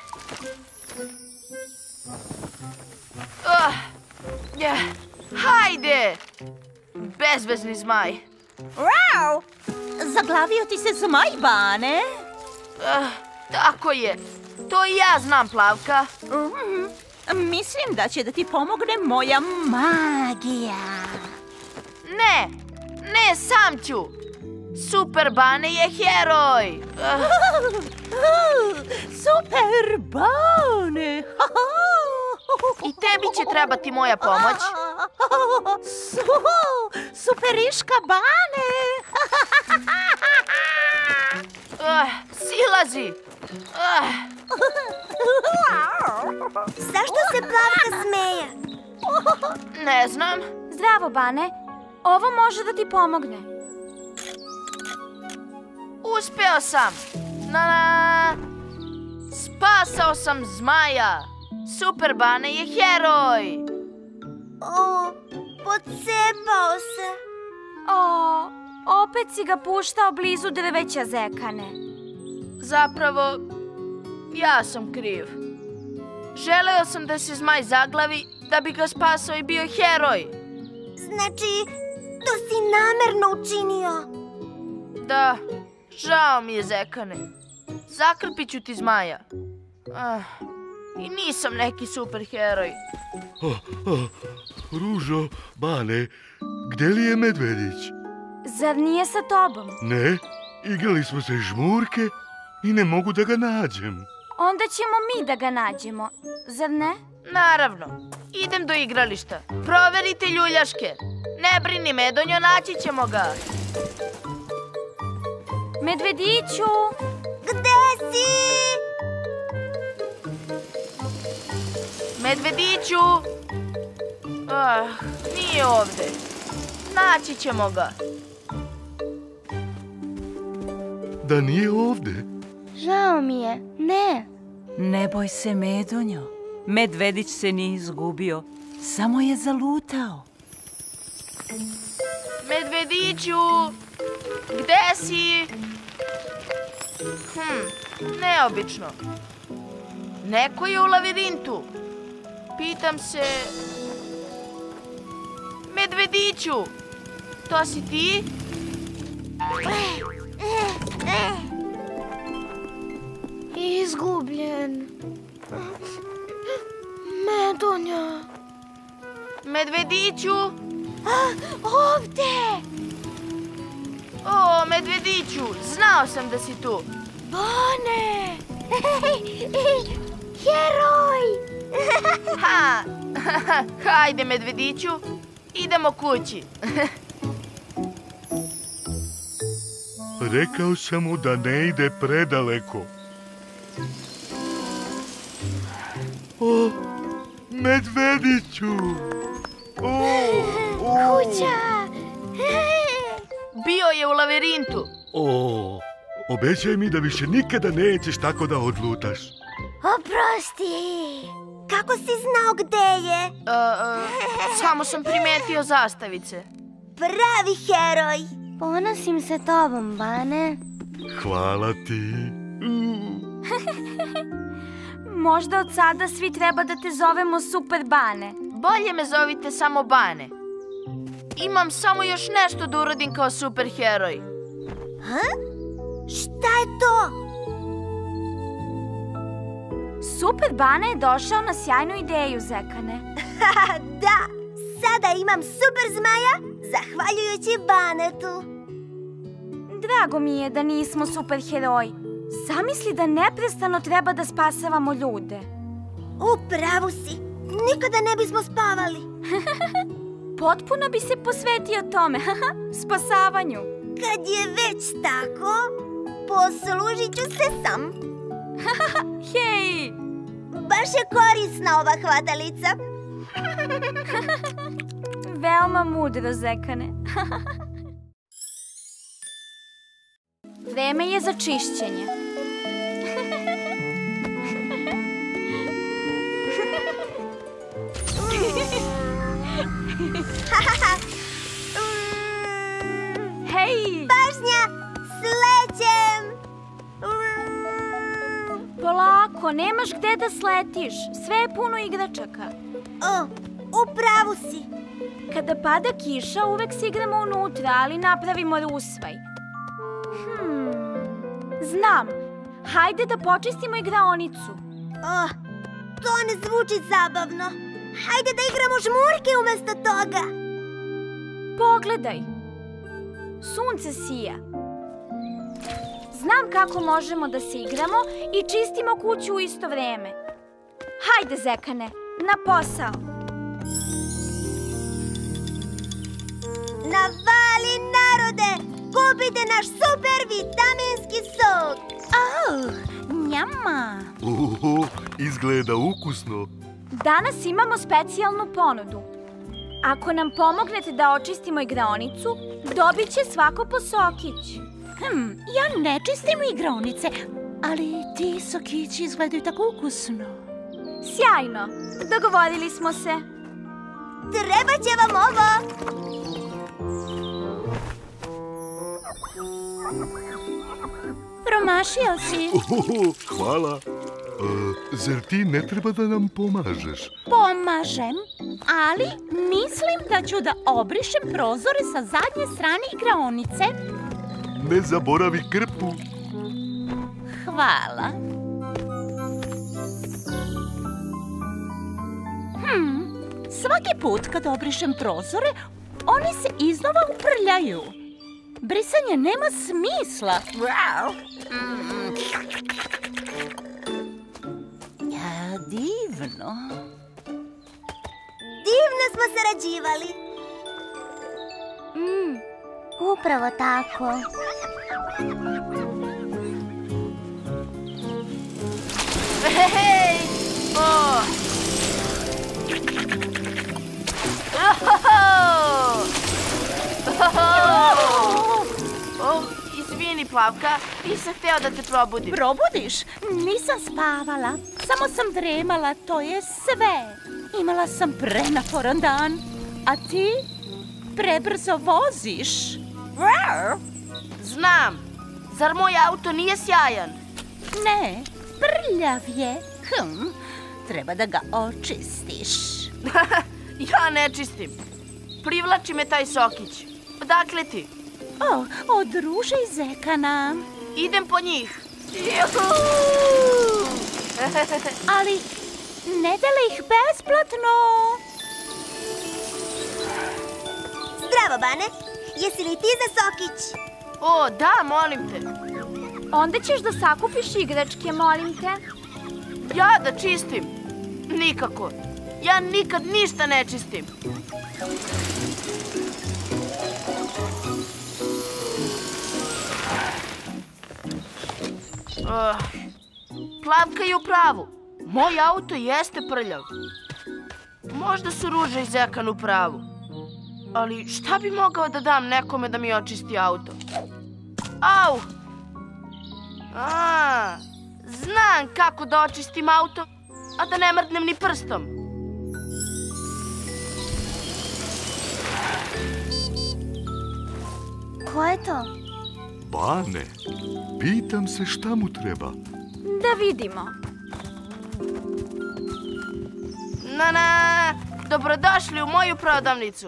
Hajde! Bezvezni zmaj. Rau! Zaglavio ti se zmaj, Bane? Tako je. To i ja znam, Plavka. Mislim da će da ti pomogne moja magija. Ne, sam ću. Super Bane je heroj. Super Bane! I tebi će trebati moja pomoć. Superiška Bane! Silazi! Zašto se Plavka smeje? Ne znam. Zdravo, Bane. Ovo može da ti pomogne. Uspeo sam. Spasao sam zmaja. Super Bane je heroj. Pocepao se. Opet si ga puštao blizu drveća, Zekane. Zapravo, ja sam kriv. Želeo sam da se zmaj zaglavi da bi ga spasao i bio heroj. Znači, to si namerno učinio. Da, žao mi je, Zekane. Zakrpit ću ti zmaja. I nisam neki super heroj. Ružo, Bane, gde li je Medvedić? Zar nije sa tobom? Ne, igrali smo se žmurke i ne mogu da ga nađem. Onda ćemo mi da ga nađemo, zar ne? Naravno. Idem do igrališta. Proverite ljuljaške. Ne brini, Medonjo, naći ćemo ga. Medvediću! Gde si? Medvediću! Nije ovde. Naći ćemo ga. Da nije ovde? Žao mi je, ne. Ne boj se, Medonjo. Medvedić se nije izgubio, samo je zalutao. Medvediću! Gde si? Neobično. Neko je u lavirintu. Pitam se... Medvediću! To si ti? Izgubljen. Medonja. Medvediću! Ovde! O, Medvediću, znao sam da si tu. Bane! Heroj! Hajde, Medvediću, idemo kući. Rekao sam mu da ne ide predaleko. O, Medvediću! Kuća! Bio je u lavirintu. Obećaj mi da više nikada nećeš tako da odlutaš. Oprosti! Kako si znao gde je? Samo sam primetio zastavice. Pravi heroj! Ponosim se tobom, Bane. Hvala ti. Možda od sada svi treba da te zovemo Super Bane. Bolje me zovite samo Bane. Imam samo još nešto da uradim kao super heroj. Šta je to? Super Bane je došao na sjajnu ideju, Zekane. Da, sada imam super zmaja, zahvaljujući Banetu. Drago mi je da nismo super heroji. Zamisli da neprestano treba da spasavamo ljude. Upravu si, nikada ne bismo spavali. Potpuno bi se posvetio tome, spasavanju. Kad je već tako, poslužit ću se sam. Hej! Baš je korisna ova hvatalica. Veoma mudro, Zekane. Vreme je za čišćenje. Hej! Pažnja! Slećem! Polako, nemaš gde da sletiš. Sve je puno igračaka. U pravu si. Kada pada kiša, uvek se igramo unutra, ali napravimo rusvaj. Znam. Hajde da počistimo igraonicu. To ne zvuči zabavno. Hajde da igramo žmurke umesto toga. Pogledaj. Sunce sija. Znam kako možemo da se igramo i čistimo kuću u isto vreme. Hajde, Zekane, na posao. Navali, narode! Kupite naš super vitaminski sok! Njama! Izgleda ukusno. Danas imamo specijalnu ponudu. Ako nam pomognete da očistimo igraonicu, dobit će svako po sokić. Ja ne čistim igraonice, ali ti sokići izgledaju tako ukusno. Sjajno, dogovorili smo se. Treba će vam ovo! Promašio si. Hvala. Zar ti ne treba da nam pomažeš? Pomažem, ali mislim da ću da obrišem prozore sa zadnje strane igraonice. Ne zaboravi krpu. Hvala. Svaki put kad obrišem prozore, oni se iznova uprljaju. Brisanje nema smisla. Divno. Divno smo sarađivali. Upravo tako. Hej! Izvini, Plavka, nisam hteo da te probudim. Probudiš? Nisam spavala, samo sam dremala, to je sve. Imala sam prenaporan dan, a ti prebrzo voziš. Znam, zar moj auto nije sjajan? Ne, prljav je. Treba da ga očistiš. Ja ne čistim. Privlači me taj sokić. Odakle ti? Od Ruže i Zekana. Idem po njih. Ali ne dele ih besplatno. Zdravo, Bane. Jesi li ti za sokić? O, da, molim te. Onda ćeš da sakupiš igračke, molim te. Ja da čistim? Nikako. Ja nikad ništa ne čistim. Plavka je u pravu. Moj auto jeste prljav. Možda su Ruža i Zekan u pravu. Ali šta bi mogao da dam nekome da mi očisti auto? Au! Znam kako da očistim auto, a da ne mrdnem ni prstom. Ko je to? Bane, pitam se šta mu treba. Da vidimo. Dobrodošli u moju prodavnicu.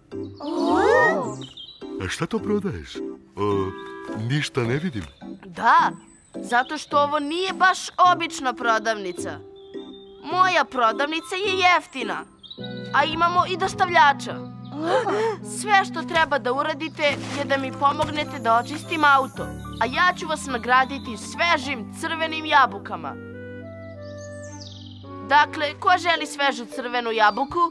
A šta to prodaješ? Ništa ne vidim. Da, zato što ovo nije baš obična prodavnica. Moja prodavnica je jeftina, a imamo i dostavljača. Sve što treba da uradite je da mi pomognete da očistim auto, a ja ću vas nagraditi svežim crvenim jabukama. Dakle, ko želi svežu crvenu jabuku?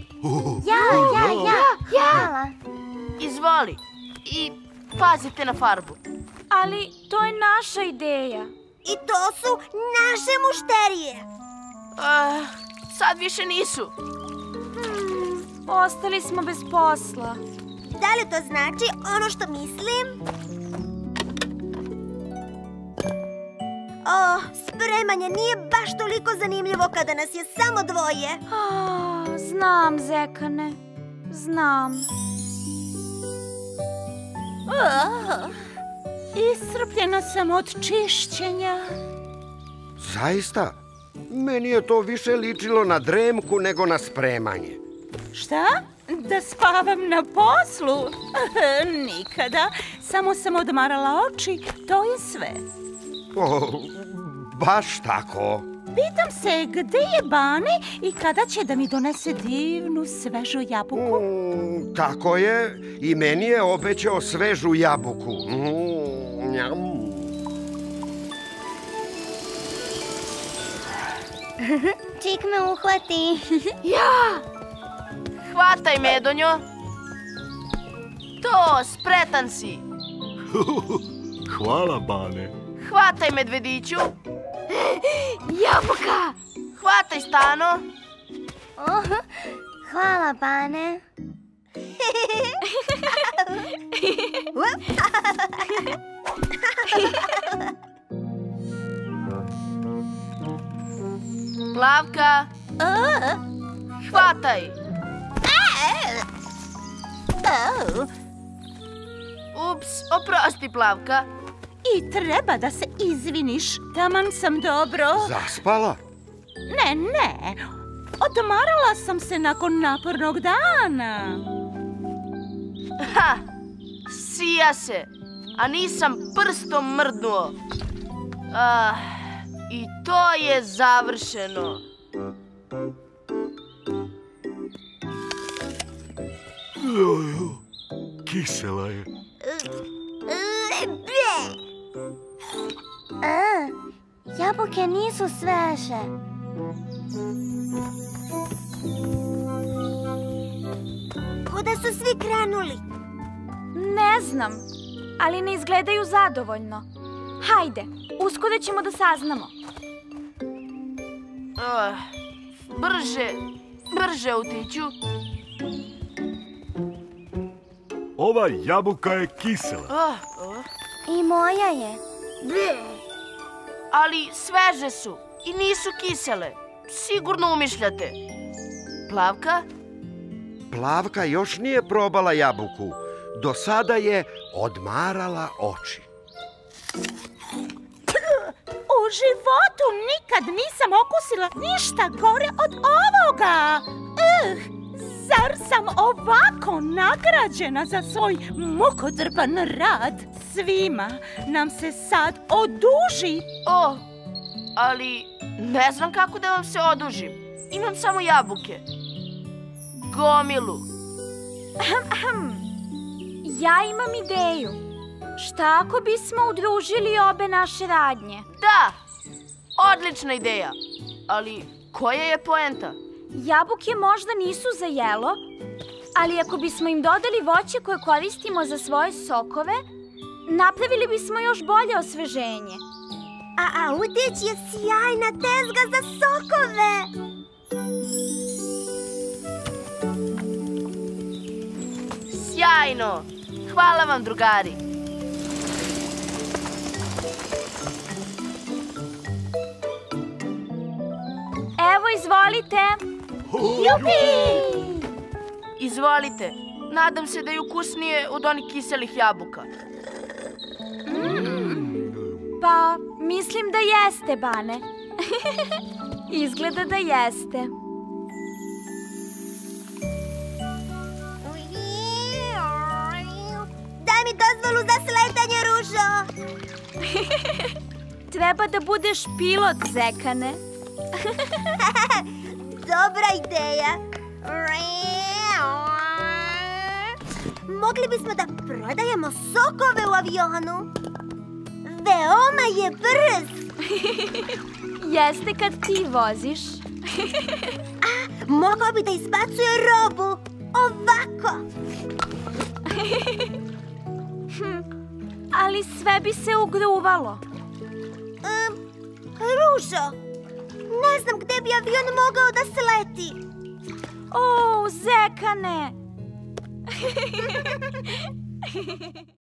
Ja. Izvoli. I pazite na farbu. Ali to je naša ideja. I to su naše mušterije. Sad više nisu. Ostali smo bez posla. Da li to znači ono što mislim? Spremanje nije baš toliko zanimljivo kada nas je samo dvoje. Znam, Zekane. Znam. Iscrpljena sam od čišćenja. Zaista? Meni je to više ličilo na dremku nego na spremanje. Šta? Da spavam na poslu? Nikada. Samo sam odmarala oči, to je sve. Baš tako. Pitam se gde je Bane i kada će da mi donese divnu svežu jabuku? Tako je. I meni je obećao svežu jabuku. Čik me uhvati. Ja! Hvataj, Medonjo. To, spretan si. Hvala, Bane. Hvataj, Medvediću. Jabuka! Hvataj, Stano. Hvala, Bane. Plavka. Hvataj. Ups, oprosti, Plavka. I treba da se izviniš. Taman sam dobro. Zaspala? Ne. Odmarala sam se nakon napornog dana. Ha! Sija se, a nisam prstom mrdnuo. I to je završeno. Kisela je. Jabuke nisu sveže. Kuda su svi krenuli? Ne znam, ali ne izgledaju zadovoljno. Hajde, uskoro ćemo da saznamo. Brže, Utiću. Ova jabuka je kisela. I moja je. Ali sveže su i nisu kisele. Sigurno umišljate. Plavka? Plavka još nije probala jabuku. Do sada je odmarala oči. U životu nikad nisam okusila ništa gore od ovoga. Zar sam ovako nagrađena za svoj mukotrpan rad? Svima nam se sad oduži. Ali ne znam kako da vam se odužim. Imam samo jabuke. Gomilu. Ja imam ideju. Šta ako bismo udružili obe naše radnje? Da, odlična ideja. Ali koja je poenta? Jabuke možda nisu za jelo, ali ako bismo im dodali voće koje koristimo za svoje sokove, napravili bismo još bolje osveženje. A Utić je sjajna tezga za sokove. Sjajno! Hvala vam, drugari. Evo, izvolite. Jupi! Izvolite. Nadam se da je ukusnije od onih kiselih jabuka. Pa, mislim da jeste, Bane. Izgleda da jeste. Daj mi dozvolu za sletanje, Ružo. Treba da budeš pilot, Zekane. Dobra ideja. Mogli bismo da prodajemo sokove u avionu. Veoma je brz. Jeste kad ti voziš. Mogao bi da izbacuje robu. Ovako. Ali sve bi se ugruvalo. Ružo, ne znam gde bi avion mogao da sleti. O, Zekane!